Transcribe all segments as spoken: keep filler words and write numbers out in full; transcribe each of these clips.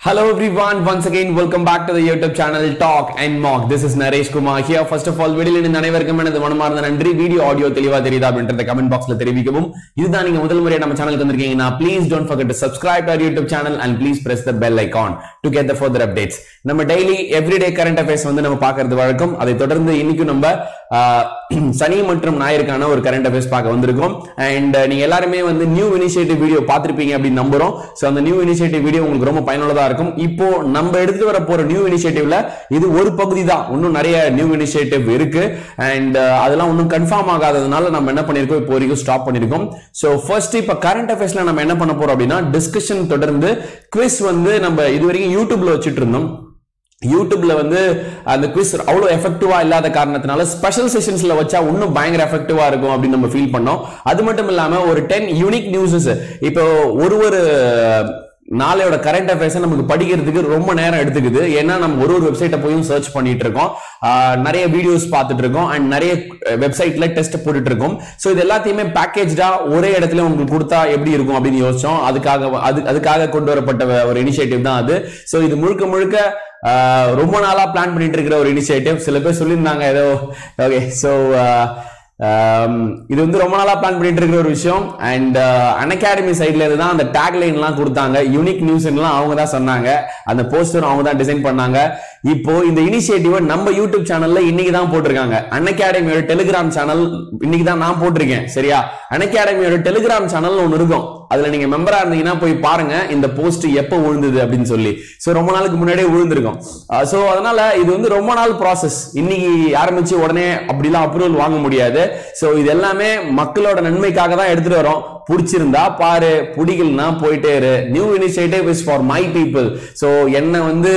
Hello everyone, once again welcome back to the YouTube channel Talk and Mock. This is Naresh Kumar here. First of all, video in அனைவருக்கும் எனது மனமார்ந்த நன்றி. Video audio தெளிவா தெரியுதா அப்படின்றத comment பாக்ஸ்ல தெரிவிக்கவும். இதுதான் நீங்க முதல் முறையா நம்ம சேனலுக்கு வந்திருக்கீங்கன்னா please don't forget to subscribe to our YouTube channel and please press the bell icon to get the further updates. நம்ம டெய்லி எவ்ரிடே கரண்ட் அஃபேர்ஸ் வந்து நம்ம பார்க்கிறது வழக்கம். அதை தொடர்ந்து இன்னைக்கு நம்ம சனி மற்றும் ஞாயிறுக்கான ஒரு கரண்ட் அஃபேர்ஸ் பார்க்க வந்திருக்கோம். அண்ட் நீங்க எல்லாருமே வந்து நியூ இனிஷியேட்டிவ் வீடியோ பார்த்திருப்பீங்க அப்படின்னு நம்புறோம். சோ அந்த நியூ இனிஷியேட்டிவ் வீடியோ உங்களுக்கு ரொம்ப பயனுள்ளதா இருக்கும். இப்போ நம்ம எடுத்து வர போற நியூ இனிஷியேட்டிவ்ல இது ஒரு பகுதி தான். இன்னும் நிறைய நியூ இனிஷியேட்டிவ் இருக்கு. அண்ட் அதெல்லாம் இன்னும் கன்ஃபார்ம் ஆகாததுனால நம்ம என்ன பண்ணிருக்கோம், இப்போ வரைக்கும் ஸ்டாப் பண்ணிருக்கோம். சோ ஃபர்ஸ்ட் இப்ப கரண்ட் அஃபேர்ஸ்ல நம்ம என்ன பண்ண போறோம் அப்படின்னா டிஸ்கஷன் தொடர்ந்து குவிஸ் வந்து நம்ம இது வரைக்கும் யூடியூப்ல வச்சிட்டு இருந்தோம். யூடியூப்ல வந்து அந்த குவிஸ் அவ்வளவு எஃபெக்டிவா இல்லாத காரணத்தினால ஸ்பெஷல் செஷன்ஸ்ல வச்சா இன்னும் பயங்கர எஃபெக்டிவா இருக்கும் அப்படின்னு நம்ம ஃபீல் பண்ணோம். அது மட்டும் இல்லாம ஒரு டென் யூனிக் நியூஸஸ் இப்போ ஒரு ஒரு நாளையோட கரண்ட் அஃபேர்ஸ் நமக்கு படிக்கிறதுக்கு ரொம்ப நேரம் எடுத்துக்குது. ஏன்னா நம்ம ஒரு ஒரு வெப்சைட்டை போயும் சர்ச் பண்ணிட்டு இருக்கோம், நிறைய வீடியோஸ் பார்த்துட்டு இருக்கோம் அண்ட் நிறைய வெப்சைட்ல டெஸ்ட் போட்டுட்டு இருக்கோம். சோ இது எல்லாத்தையுமே பேக்கேஜா ஒரே இடத்துல உங்களுக்கு கொடுத்தா எப்படி இருக்கும் அப்படின்னு யோசிச்சோம். அதுக்காக அது அதுக்காக கொண்டு வரப்பட்ட ஒரு இனிஷியேட்டிவ் தான் அது. சோ இது முழுக்க முழுக்க ரொம்ப நாளா பிளான் பண்ணிட்டு இருக்கிற ஒரு இனிஷியேட்டிவ். சில பேர் சொல்லியிருந்தாங்க ஏதோ ஓகே. சோ இது வந்து ரொம்ப நாளா பிளான் பண்ணிட்டு இருக்கிற ஒரு விஷயம். அண்ட் அன்அகாடமி சைட்ல தான் அந்த டேக்லைன் எல்லாம் கொடுத்தாங்க. யூனிக் நியூஸ் எல்லாம் அவங்க தான் சொன்னாங்க. அந்த போஸ்டர் அவங்க தான் டிசைன் பண்ணாங்க. இப்போ இந்த இனிஷியேட்டிவ் நம்ம யூடியூப் சேனல்ல இன்னைக்கு தான் போட்டிருக்காங்க. அன்அகாடமியோட டெலிகிராம் சேனல் இன்னைக்கு தான் நான் போட்டிருக்கேன். சரியா, அன்அகாடமியோட டெலிகிராம் சேனல் ஒன்னு இருக்கும். அதுல நீங்க மெம்பரா இருந்தீங்கன்னா போய் பாருங்க இந்த போஸ்ட் எப்ப விழுந்தது அப்படின்னு சொல்லி. சோ ரொம்ப நாளுக்கு முன்னாடியே விழுந்திருக்கும். சோ அதனால இது வந்து ரொம்ப நாள் ப்ராசஸ். இன்னைக்கு ஆரம்பிச்சு உடனே அப்படிலாம் அப்ரூவல் வாங்க முடியாது. சோ இது எல்லாமே மக்களோட நன்மைக்காக தான் எடுத்துட்டு வரோம். பிடிச்சிருந்தா பாரு, பிடிக்கலனா போயிட்டே இரு. New initiative is for my people. So என்ன வந்து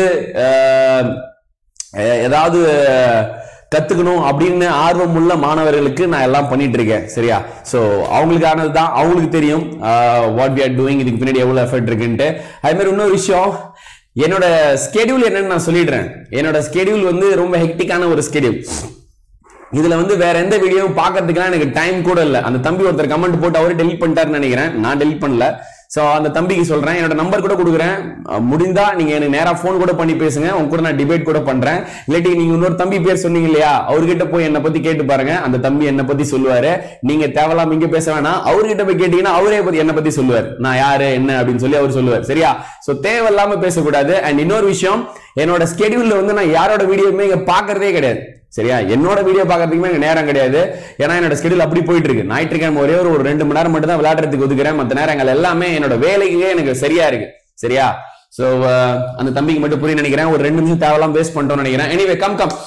ஏதாவது கத்துக்கணும் அப்படின்னு ஆர்வம் உள்ள மாணவர்களுக்கு நான் எல்லாம் பண்ணிட்டு இருக்கேன். சரியா, சோ அவங்களுக்கானது தான், அவங்களுக்கு தெரியும் வாட் வி ஆர் டூயிங், இதுக்கு பின்னாடி எவ்வளவு எஃபர்ட் இருக்குன்ட்டு. அதே மாதிரி இன்னொரு விஷயம், என்னோட ஸ்கெடியூல் என்னன்னு நான் சொல்லிடுறேன். என்னோட ஸ்கெடியூல் வந்து ரொம்ப ஹெக்டிக்கான ஒரு ஸ்கெடியூல். இதுல வந்து வேற எந்த வீடியோவும் பாக்கிறதுக்குலாம் எனக்கு டைம் கூட இல்ல. அந்த தம்பி ஒருத்தர் கமெண்ட் போட்டு அவரே டெலிட் பண்ணிட்டாருன்னு நினைக்கிறேன். நான் டெலிட் பண்ணல. சோ அந்த தம்பிக்கு சொல்றேன், என்னோட நம்பர் கூட கொடுக்குறேன். முடிந்தா நீங்க எனக்கு நேரா போன் கூட பண்ணி பேசுங்க, உங்க கூட நான் டிபேட் கூட பண்றேன். இல்லாட்டி நீங்க இன்னொரு தம்பி பேர் சொன்னீங்க இல்லையா, அவர்கிட்ட போய் என்ன பத்தி கேட்டு பாருங்க. அந்த தம்பி என்ன பத்தி சொல்லுவாரு. நீங்க தேவலாம் இங்க பேச வேணாம், அவர்கிட்ட போய் கேட்டீங்கன்னா அவரே பத்தி என்ன பத்தி சொல்லுவார். நான் யாரு என்ன அப்படின்னு சொல்லி அவர் சொல்லுவார். சரியா, சோ தேவையில்லாம பேசக்கூடாது. அண்ட் இன்னொரு விஷயம், என்னோட ஸ்கெடியூல்ல வந்து நான் யாரோட வீடியோவுமே இங்க பாக்குறதே கிடையாது. சரியா, என்னோட வீடியோ பாக்கிறதுக்குமே எனக்கு நேரம் கிடையாது. ஏன்னா என்னோட ஸ்கெடியூல் அப்படி போயிட்டு இருக்கு. ஞாயிற்றுக்கிழமை ஒரே ஒரு ரெண்டு மணி நேரம் மட்டும் தான் விளையாடுறதுக்கு ஒதுக்குறேன். மற்ற நேரங்கள் எல்லாமே என்னோட வேலைக்கே எனக்கு சரியா இருக்கு. சரியா, சோ அந்த தம்பிக்கு மட்டும் புரிய நினைக்கிறேன். ஒரு ரெண்டு நிமிஷம் தேவையெல்லாம் வேஸ்ட் பண்ணிட்டோம்னு நினைக்கிறேன். எனிவே கம் கம்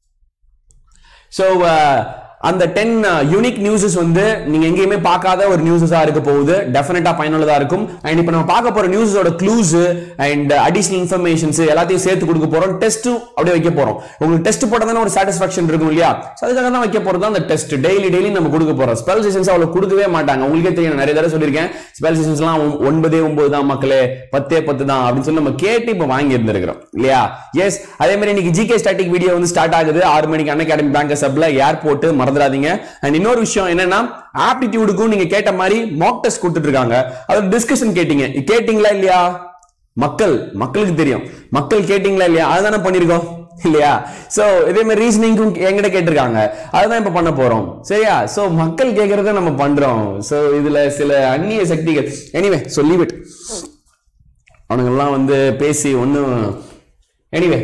சோ அந்த டென் யூனிக் நியூஸஸ் வந்து நீங்க எங்கேயுமே பார்க்காத ஒரு நியூஸஸா இருக்க போகுது. டெஃபினட்டா பயனுள்ளதா இருக்கும். அண்ட் இப்போ நம்ம பார்க்க போற நியூஸோட க்ளூஸ் அண்ட் அடிஷனல் இன்ஃபர்மேஷன்ஸ் எல்லாத்தையும் சேர்த்து கொடுக்க போறோம். டெஸ்ட் அப்படியே வைக்க போறோம். உங்களுக்கு டெஸ்ட் போட்டதான ஒரு சாட்டிஸ்ஃபேக்ஷன் இருக்கும் இல்லையா, அதுக்காக தான் வைக்க போறது அந்த டெஸ்ட். டெய்லி டெய்லி நம்ம கொடுக்க போறோம். ஸ்பெல் செஷன்ஸ் அவ்வளவு கொடுக்கவே மாட்டாங்க. உங்களுக்கே தெரியும், நிறைய தடவை சொல்லியிருக்கேன். ஸ்பெல் செஷன்ஸ் எல்லாம் ஒன்பதே ஒன்பது தான் மக்களே, பத்தே பத்து தான் அப்படின்னு சொல்லி நம்ம கேட்டு இப்ப வாங்கி இருந்திருக்கிறோம் இல்லையா. எஸ், அதே மாதிரி இன்னைக்கு ஜிகே ஸ்டாட்டிக் வீடியோ வந்து ஸ்டார்ட் ஆகுது ஆறு மணிக்கு அன்அகாடமி பேங்கர்ஸ் சப்ல ஏர்போர்ட் மறந்துடாதீங்க. அண்ட் இன்னொரு விஷயம் என்னன்னா, ஆப்டிடியூடுக்கும் நீங்க கேட்ட மாதிரி மாக் டெஸ்ட் கொடுத்துட்டு இருக்காங்க. அது டிஸ்கஷன் கேட்டீங்க கேட்டீங்களா இல்லையா? மக்கள் மக்களுக்கு தெரியும். மக்கள் கேட்டீங்களா இல்லையா? அதுதானே பண்ணிருக்கோம் இல்லையா? சோ இதே மாதிரி ரீசனிங்கும் எங்கிட்ட கேட்டிருக்காங்க. அதுதான் இப்ப பண்ண போறோம். சரியா, சோ மக்கள் கேட்கறத நம்ம பண்றோம். சோ இதுல சில அந்நிய சக்திகள், எனிவே சோ லீவ் இட். அவனுங்க எல்லாம் வந்து பேசி ஒன்னும். எனிவே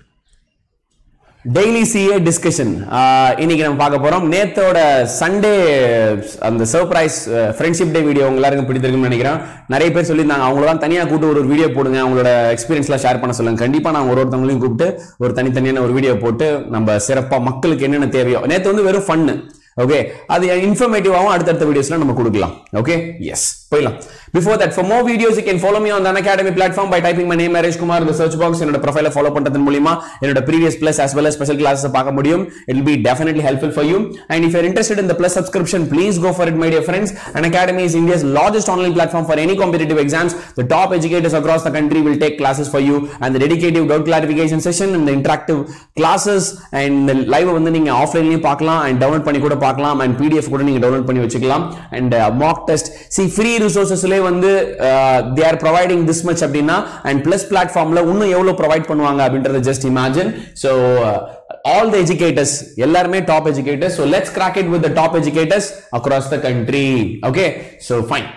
டெய்லி சிஏ டிஸ்கஷன் இன்னைக்கு நம்ம பார்க்க போறோம். நேத்தோட சண்டே அந்த சர்ப்ரைஸ் ஃப்ரெண்ட்ஷிப் டே வீடியோ உங்க எல்லாருக்கும் பிடித்திருக்கும்னு நினைக்கிறேன். நிறைய பேர் சொல்லியிருந்தாங்க அவங்களதான் தனியா கூப்பிட்டு ஒரு வீடியோ போடுங்க, அவங்களோட எக்ஸ்பீரியன்ஸ்லாம் ஷேர் பண்ண சொல்லுங்க. கண்டிப்பா நான் ஒரு ஒருத்தவங்களையும் கூப்பிட்டு ஒரு தனித்தனியான ஒரு வீடியோ போட்டு நம்ம சிறப்பா மக்களுக்கு என்னென்ன தேவையோ. நேத்து வந்து வெறும் ஃபன்னு, ஓகே, அது இன்ஃபர்மேட்டிவாவும் அடுத்தடுத்த வீடியோஸ்ல நம்ம கொடுக்கலாம். ஓகே, எஸ், போயிடலாம். Before that, for more videos, you can follow me on the Unacademy platform by typing my name Naresh Kumar in the search box. என்னோட ப்ரொஃபைலை ஃபாலோ பண்றதன் மூலமா என்னோட previous plus as well as special classes பார்க்க முடியும். It will be definitely helpful for you. And if you're interested in the plus subscription, please go for it, my dear friends. Unacademy is India's largest online platform for any competitive exams. The top educators across the country will take classes for you, and the dedicated doubt clarification session and the interactive classes and the live வந்து நீங்க ஆஃப்லைன்லயும் பார்க்கலாம் and download பண்ணி கூட பார்க்கலாம் and P D F கூட நீங்க download பண்ணி வச்சுக்கலாம் and uh, mock test see free resourcesலயே வந்து uh, they are providing this much அப்படினா and plus platformல இன்னும் எவ்வளவு ப்ரொவைட் பண்ணுவாங்க அப்படிங்கறத just imagine so uh, all the educators எல்லாரும் top educators so let's crack it with the top educators across the country okay so fine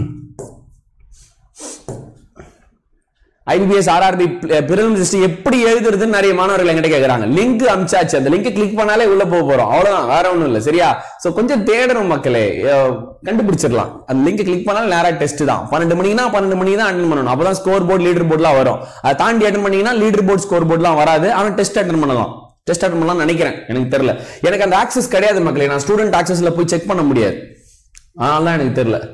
I B P S R R B prelims test எப்படி எழுதுறதுன்னு நிறைய மாணவர்கள் என்கிட்ட கேக்குறாங்க link அம்சாச்சு அந்த link click பண்ணாலே உள்ள போக போறோம் அவ்வளவுதான் வேற ஒண்ணும் இல்ல சரியா சோ கொஞ்சம் தேடணும் மக்களே கண்டுபிடிச்சிடலாம் அந்த லிங்க் கிளிக் பண்ணாலும் நேரா டெஸ்ட் தான் பன்னெண்டு மணினா பன்னெண்டு மணிக்கு தான் அட்டெண்ட் பண்ணணும் அப்பதான் ஸ்கோர் போர்டு லீடர் போர்டுலாம் வரும் அதை தாண்டி அட்டெண்ட் பண்ணீங்கன்னா லீடர் போர்டு ஸ்கோர் போர்டுலாம் வராது ஆனா டெஸ்ட் அட்டெண்ட் பண்ணலாம் டெஸ்ட் அட்டெண்ட் பண்ணலாம் நினைக்கிறேன் எனக்கு தெரியல எனக்கு அந்த ஆக்சஸ் கிடையாது மக்களே நான் ஸ்டூடெண்ட் ஆக்சஸ்ல போய் செக் பண்ண முடியாது அதனால தான் எனக்கு தெரியல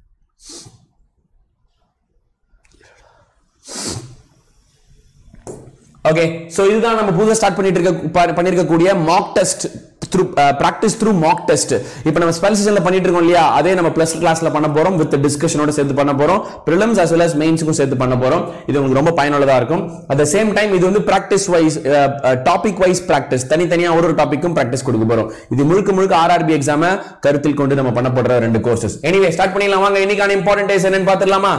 okay so இதுதான் நம்ம புதுசா ஸ்டார்ட் பண்ணிட்டு இருக்க பண்ணிருக்க கூடிய mock test through uh, practice through mock test இப்போ நம்ம ஸ்பெல் செஷன்ல பண்ணிட்டு இருக்கோம் இல்லையா அதே நம்ம பிளஸ் கிளாஸ்ல பண்ண போறோம் வித் டிஸ்கஷனோட சேர்த்து பண்ண போறோம் prelims as well as mainsக்கும் சேர்த்து பண்ண போறோம் இது உங்களுக்கு ரொம்ப பயனுள்ளதா இருக்கும் at the same time இது வந்து practice wise uh, uh, topic wise practice தனித்தனியா ஒரு ஒரு டாபிக்கும் practice கொடுக்க போறோம் இது முழுக்க முழுக்க R R B எக்ஸாமை கருத்தில் கொண்டு நம்ம பண்ண போற ரெண்டு கோர்சஸ் anyway ஸ்டார்ட் பண்ணிடலாம் வாங்க இன்னைக்கான இம்பார்ட்டன்ட் டேஸ் என்னன்னு பார்த்துடலாமா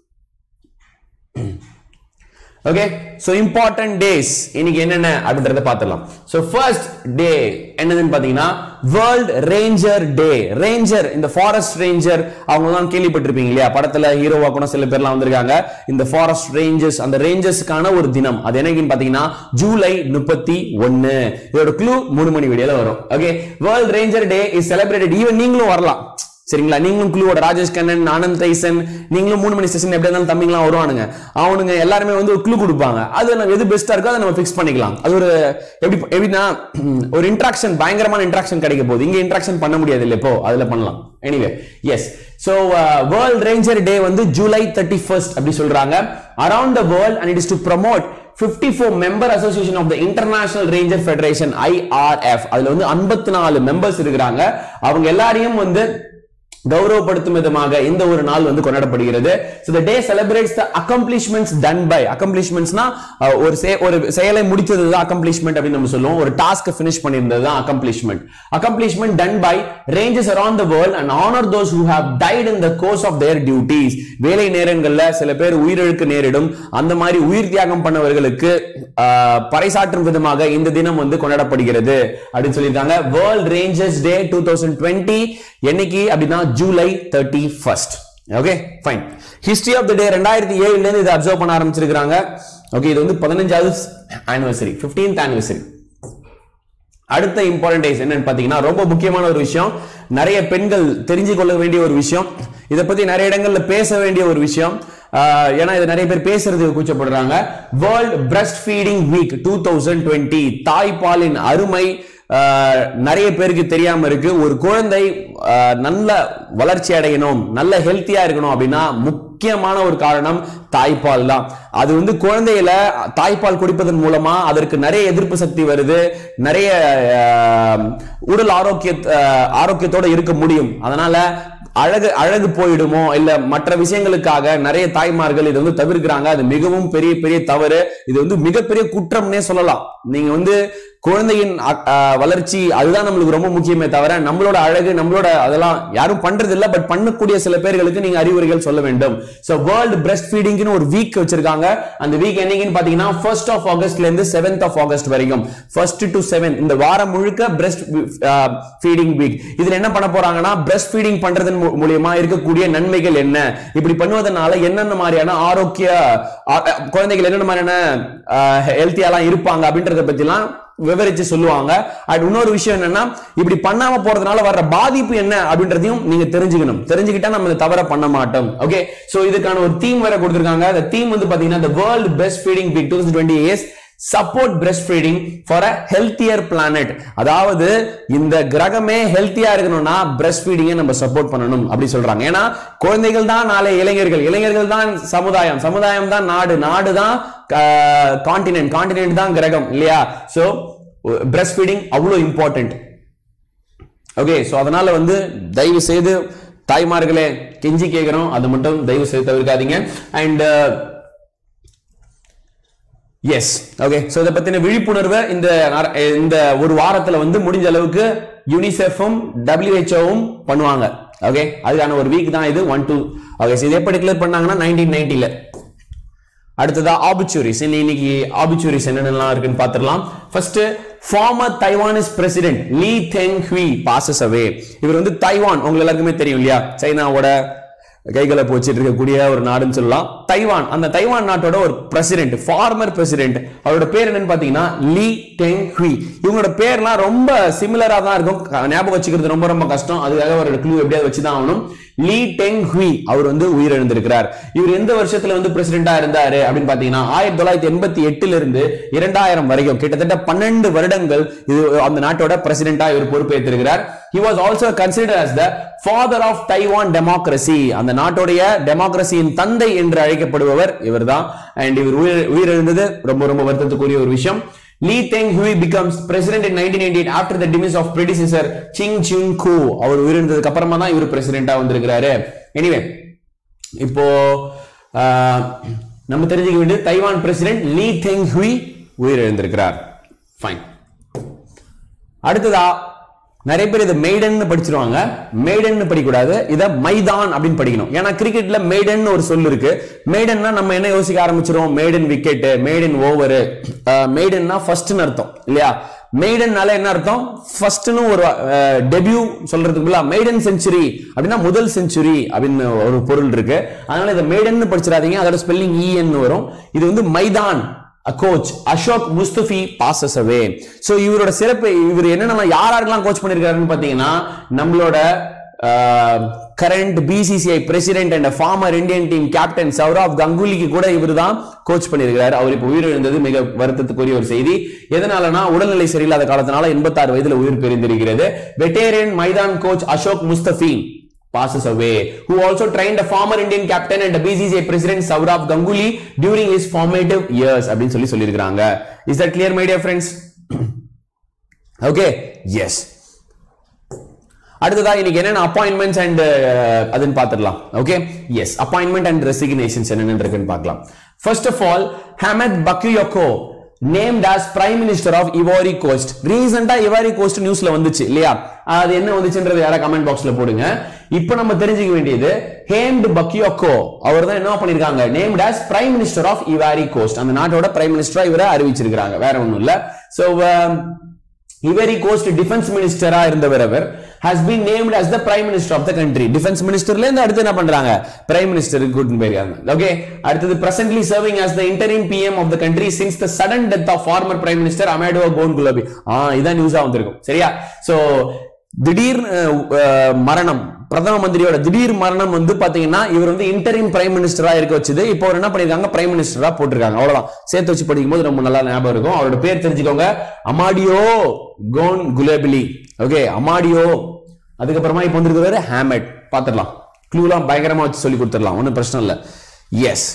okay so important days இன்னைக்கு என்னென்ன அப்படிங்கறத பார்த்தலாம் so first day என்னதுன்னு பாத்தீங்கன்னா world ranger day ranger இந்த forest ranger அவங்க எல்லாம் கேள்விப்பட்டிருப்பீங்க இல்லையா படத்துல ஹீரோவா கூட சில பேர்லாம் வந்திருக்காங்க இந்த forest rangers அந்த rangersக்கான ஒரு தினம் அது என்னைக்குன்னு பாத்தீங்கன்னா ஜூலை முப்பத்தி ஒன்னு இதோட க்ளூ மூணு மணி வீடியோல வரும் okay world ranger day is celebrated even நீங்களும் வரலாம் சரிங்களா நீங்களும் குழுவோட ராஜேஷ் கண்ணன் ஆனந்த் தைசன் நீங்களும் மூணு மணி செஷன் எப்படி இருந்தாலும் தம்பிங்களாம் வருவானுங்க அவனுங்க எல்லாருமே வந்து ஒரு குழு கொடுப்பாங்க அது நம்ம எது பெஸ்டா இருக்கோ அதை நம்ம ஃபிக்ஸ் பண்ணிக்கலாம் அது ஒரு எப்படி எப்படின்னா ஒரு இன்ட்ராக்ஷன் பயங்கரமான இன்ட்ராக்ஷன் கிடைக்க போகுது இங்க இன்ட்ராக்ஷன் பண்ண முடியாது இல்ல இப்போ அதுல பண்ணலாம் anyway yes so world ranger day வந்து ஜூலை தேர்ட்டி ஃபர்ஸ்ட் அப்படி சொல்றாங்க around the world and it is to promote fifty-four member association of the International Ranger Federation I R F அதுல வந்து ஐம்பத்தி நாலு மெம்பர்ஸ் இருக்காங்க அவங்க எல்லாரையும் வந்து கௌரவப்படுத்தும் விதமாக இந்த ஒரு நாள் வந்து கொண்டாடப்படுகிறது so the day celebrates the accomplishments done by accomplishmentsனா ஒரு ஒரு செயலை முடித்ததுதான் accomplishment அப்படி நம்ம சொல்லுவோம் ஒரு டாஸ்க் finish பண்ணிருந்ததுதான் accomplishment accomplishment done by rangers around the world and honor those who have died in the course of their duties வேலை நேரங்கள்ல சில பேர் உயிரிழக்க நேரிடும் அந்த மாதிரி உயிர் தியாகம் பண்ணவர்களுக்கு பறைசாற்றும் விதமாக இந்த தினம் வந்து கொண்டாடப்படுகிறது அப்படின்னு சொல்லிருக்காங்க World Rangers Day twenty twenty என்னைக்கு அப்படினா July thirty first okay fine history of the day ரெண்டாயிரத்து ஏழுல இருந்து இத அப்சர்வ் பண்ண ஆரம்பிச்சிருக்காங்க ஓகே இது வந்து பதினைஞ்சாவது ஆனிவர்சரி fifteenth ஆனிவர்சரி அடுத்த இம்பார்ட்டன்ட் டேஸ் என்னன்னு பாத்தீங்கன்னா ரொம்ப முக்கியமான ஒரு விஷயம் நிறைய பெண்கள் தெரிஞ்சு கொள்ள வேண்டிய ஒரு விஷயம் இத பத்தி நிறைய இடங்கள்ல பேச வேண்டிய ஒரு விஷயம் ஏன்னா இது நிறைய பேர் பேசுறதுக்கு கூச்சப்படுறாங்க world breastfeeding week twenty twenty தாய்ப்பாலின் அருமை நிறைய பேருக்கு தெரியாம இருக்கு ஒரு குழந்தை நல்ல வளர்ச்சி அடையணும் நல்ல ஹெல்த்தியா இருக்கணும் அப்படின்னா முக்கியமான ஒரு காரணம் தாய்ப்பால் தான் அது வந்து குழந்தையில தாய்ப்பால் குடிப்பதன் மூலமா அதற்கு நிறைய எதிர்ப்பு சக்தி வருது நிறைய உடல் ஆரோக்கிய ஆரோக்கியத்தோட இருக்க முடியும் அதனால அழகு அழகு போயிடுமோ இல்ல மற்ற விஷயங்களுக்காக நிறைய தாய்மார்கள் இது வந்து தவிர்க்கிறாங்க அது மிகவும் பெரிய பெரிய தவறு இது வந்து மிகப்பெரிய குற்றம்னே சொல்லலாம் நீங்க வந்து குழந்தையின் வளர்ச்சி அதுதான் நம்மளுக்கு ரொம்ப முக்கியமே தவிர நம்மளோட அழகு நம்மளோட அதெல்லாம் யாரும் பண்றது இல்ல பட் பண்ணக்கூடிய சில பேர்களுக்கு நீங்க அறிவுரைகள் சொல்ல வேண்டும் சோ வேர்ல்ட் பிரஸ்ட் ஃபீடிங்னு ஒரு வீக் வச்சிருக்காங்க அந்த வீக் என்னைக்குன்னு பாத்தீங்கன்னா ஃபர்ஸ்ட் ஆஃப் ஆகஸ்ட்ல இருந்து செவன்த் ஆஃப் ஆகஸ்ட் வரைக்கும் ஃபர்ஸ்ட் டு செவன் இந்த வாரம் முழுக்க பிரஸ்ட் ஃபீடிங் வீக் இதுல என்ன பண்ண போறாங்கன்னா பிரஸ்ட் ஃபீடிங் பண்றதன் மூலமா இருக்கக்கூடிய நன்மைகள் என்ன இப்படி பண்ணுவதனால என்னென்ன மாதிரியான ஆரோக்கிய குழந்தைகள் என்னென்ன மாதிரியான ஹெல்த்தியாலாம் இருப்பாங்க அப்படின்றத பத்திலாம் விவரிச்சு சொல்லுவாங்க அண்ட் இன்னொரு விஷயம் என்னன்னா இப்படி பண்ணாம போறதுனால வர்ற பாதிப்பு என்ன அப்படின்றதையும் நீங்க தெரிஞ்சுக்கணும் தெரிஞ்சுக்கிட்டா நம்ம இந்த தவற பண்ண மாட்டோம் ஓகே சோ இதுக்கான ஒரு தீம் வேற கொடுத்திருக்காங்க அந்த தீம் வந்து பாத்தீங்கன்னா the world breastfeeding week twenty twenty is support breastfeeding for a healthier planet அதாவது இந்த கிரகமே ஹெல்த்தியா இருக்கணும்னா breastfeeding நம்ம சப்போர்ட் பண்ணணும் அப்படி சொல்றாங்க ஏன்னா குழந்தைகள் தான் நாளை இளைஞர்கள் இளைஞர்கள் தான் சமுதாயம் சமுதாயம் தான் நாடு நாடு தான் கான்டினென்ட் கான்டினென்ட் தான் கிரகம் இல்லையா சோ breastfeeding அவ்வளவு இம்பார்ட்டன்ட் ஓகே சோ அதனால வந்து தயவு செய்து தாய்மார்களே கெஞ்சி கேக்குறோம் அது மட்டும் தயவு செய்து தவிர்க்காதீங்க அண்ட் எஸ் ஓகே சோ இத பத்தின விழிப்புணர்வை இந்த இந்த ஒரு வாரத்துல வந்து முடிஞ்ச அளவுக்கு யூனிசெஃப்பும் டபிள்யூஹெச்ஓவும் பண்ணுவாங்க. ஓகே அதுக்கான ஒரு வீக் தான் இது ஒன் டூ. ஓகே இது எப்படி டிக்ளேர் பண்ணாங்கன்னா நைன்டீன் நைன்டில. அடுத்ததா ஆபிச்சுரிஸ். இன்னைக்கு ஆபிச்சுரிஸ் என்னென்னலாம் இருக்குன்னு பார்த்துடலாம். First former Taiwanese president Lee Teng-hui passes away. இவர் வந்து தைவான் உங்களுக்கு எல்லாருக்குமே தெரியும் இல்லையா, சைனாவோட கைகளை போச்சிட்டு இருக்கக்கூடிய ஒரு நாடுன்னு சொல்லலாம். தைவான் அந்த தைவான் நாட்டோட ஒரு பிரசிடென்ட், ஃபார்மர் பிரசிடென்ட். அவரோட பேர் என்னன்னு பாத்தீங்கன்னா லீ டெங் ஹுய். இவங்களோட பேர்லாம் ரொம்ப சிமிலரா தான் இருக்கும், ஞாபகம் வச்சுக்கிறது ரொம்ப ரொம்ப கஷ்டம். அதுக்காக அவரோட க்ளூ எப்படியாவது வச்சுதான் ஆகணும். லீ டெங் ஹுய் அவர் வந்து உயிரிழந்திருக்கிறார். இவர் எந்த வருஷத்துல வந்து பிரசிடென்டா இருந்தாரு அப்படின்னு பாத்தீங்கன்னா ஆயிரத்தி தொள்ளாயிரத்தி எண்பத்தி எட்டுல இருந்து இரண்டாயிரம் வரைக்கும் கிட்டத்தட்ட பன்னெண்டு வருடங்கள் இது அந்த நாட்டோட பிரசிடென்டா இவர் பொறுப்பேற்றிருக்கிறார். He was also considered as the father of Taiwan democracy. அந்த நாட்டோடைய டெமோக்ரஸியின் தந்தை என்று அழைக்கப்படுபவர் இவர்தான். அண்ட் இவர் உயிரிழந்தது ரொம்ப ரொம்ப வருத்தத்துக்குரிய ஒரு விஷயம். Lee Teng-hui becomes president in nineteen ninety-eight after the demise of predecessor Ching Chun-ku. அவர் உயிரிழந்ததுக்கு அப்புறமா தான் இவர் பிரசிடென்ட்டா வந்திருக்கிறாரு. எனிவே இப்போ நம்ம தெரிஞ்சுக்க வேண்டியது தைவான் பிரசிடென்ட் லீ தெங்-ஹுய் உயிரிழந்திருக்கிறார். ஃபைன். அடுத்ததா நிறைய பேர் இதை மெய்டன் படிச்சிருவாங்க. மெய்டன் படிக்கூடாது, இதை மைதான் அப்படின்னு படிக்கணும். ஏன்னா கிரிக்கெட்ல மெய்டன் ஒரு சொல் இருக்கு. மெய்டன்னா நம்ம என்ன யோசிக்க ஆரம்பிச்சிரும், மெய்டன் விக்கெட், மெய்டன் ஓவர். மெய்டன்னா ஃபர்ஸ்ட்னு அர்த்தம் இல்லையா. மெய்டன்னால என்ன அர்த்தம், ஃபர்ஸ்ட்னு ஒரு டெபியூ சொல்றதுக்கு மெய்டன் செஞ்சுரி அப்படின்னா முதல் செஞ்சுரி அப்படின்னு ஒரு பொருள் இருக்கு. அதனால இதை மெய்டன் படிச்சிடாதீங்க, அதோட ஸ்பெல்லிங் இஎன் வரும். இது வந்து maidan. Coach Ashok Mustafi passes away. So இவரோட சிறப்பு, இவர் என்னென்ன யாரெல்லாம் கோச் பண்ணிருக்காருன்னு பாத்தீங்கன்னா நம்மளோட current BCCI president and former Indian team captain Sourav கங்குலிக்கு கூட இவர் தான் கோச் பண்ணிருக்காரு. அவர் இப்ப உயிரிழந்தது மிக வருத்தத்துக்குரிய ஒரு செய்தி. எதனாலனா உடல்நிலை சரியில்லாத காலத்தினால எண்பத்தி ஆறு வயதுல உயிர் பிரிந்திருக்கிறது. Veteran maidan coach Ashok Mustafi passes away, who also trained a former Indian captain and a B C C I president Saurav Ganguly during his formative years அப்படினு சொல்லி சொல்லிருக்காங்க. Is that clear my dear friends? Okay, yes. அடுத்ததா இன்னைக்கு என்னென்ன அப்பாயின்ட்மெண்ட்ஸ் and அதுன்னு பார்த்துடலாம். Okay yes appointment and resignations என்னென்ன இருக்குன்னு பார்க்கலாம். First of all Hamed Bakayoko named as prime minister of Ivory Coast. ரீசன்ட்டா Ivory Coast நியூஸ்ல வந்துச்சு இல்லையா, அது என்ன வந்துச்சுன்றது யாரா கமெண்ட் பாக்ஸ்ல போடுங்க. இப்போ நம்ம தெரிஞ்சுக்க வேண்டியது ஹேம்ட் பக்கியோகோ அவர் தான் என்ன பண்ணிருக்காங்க, named as prime minister of Ivory Coast. அந்த நாட்டோட பிரைம் மினிஸ்டரா இவரை அறிவிச்சிருக்காங்க, வேற ஒண்ணும் இல்ல. சோ Ivory Coast டிஃபென்ஸ் மினிஸ்டரா இருந்தவர் அவர் has been named as the prime minister of the country. Defence மினிஸ்டர்ல இருந்து அடுத்து என்ன பண்றாங்க, பிரைம் மினிஸ்டருக்கு கூட்டிட்டு போயிருக்காங்க. ஓகே அடுத்து presently serving as the interim P M of the country since the sudden death of former prime minister Amadou Gon-Gulabi. ஆ இதான் நியூஸா வந்திருக்கும் சரியா. சோ திடீர் மரணம், பிரதம மந்திரியோட திடீர் மரணம் வந்து பாத்தீங்கன்னா இவர் வந்து இன்டரிம் பிரைம் மினிஸ்டரா இருக்க வச்சது. இப்போ அவர் என்ன பண்ணிருக்காங்க, பிரைம் மினிஸ்டரா போட்டிருக்காங்க. அவ்வளவுதான், சேர்த்து வச்சு படிக்கும் போது ரொம்ப நல்லா ஞாபகம் இருக்கும். அவரோட பேர் தெரிஞ்சுக்கோங்க, அமாடியோ கோன் குலேபிலி. ஓகே அமாடியோ. அதுக்கப்புறமா இப்போ வந்திருக்கிறாரு ஹாமெட். பாத்துடலாம், க்ளூலாம் பயங்கரமா வச்சு சொல்லி கொடுத்துடலாம், ஒன்னும் பிரச்சனை இல்லை. எஸ்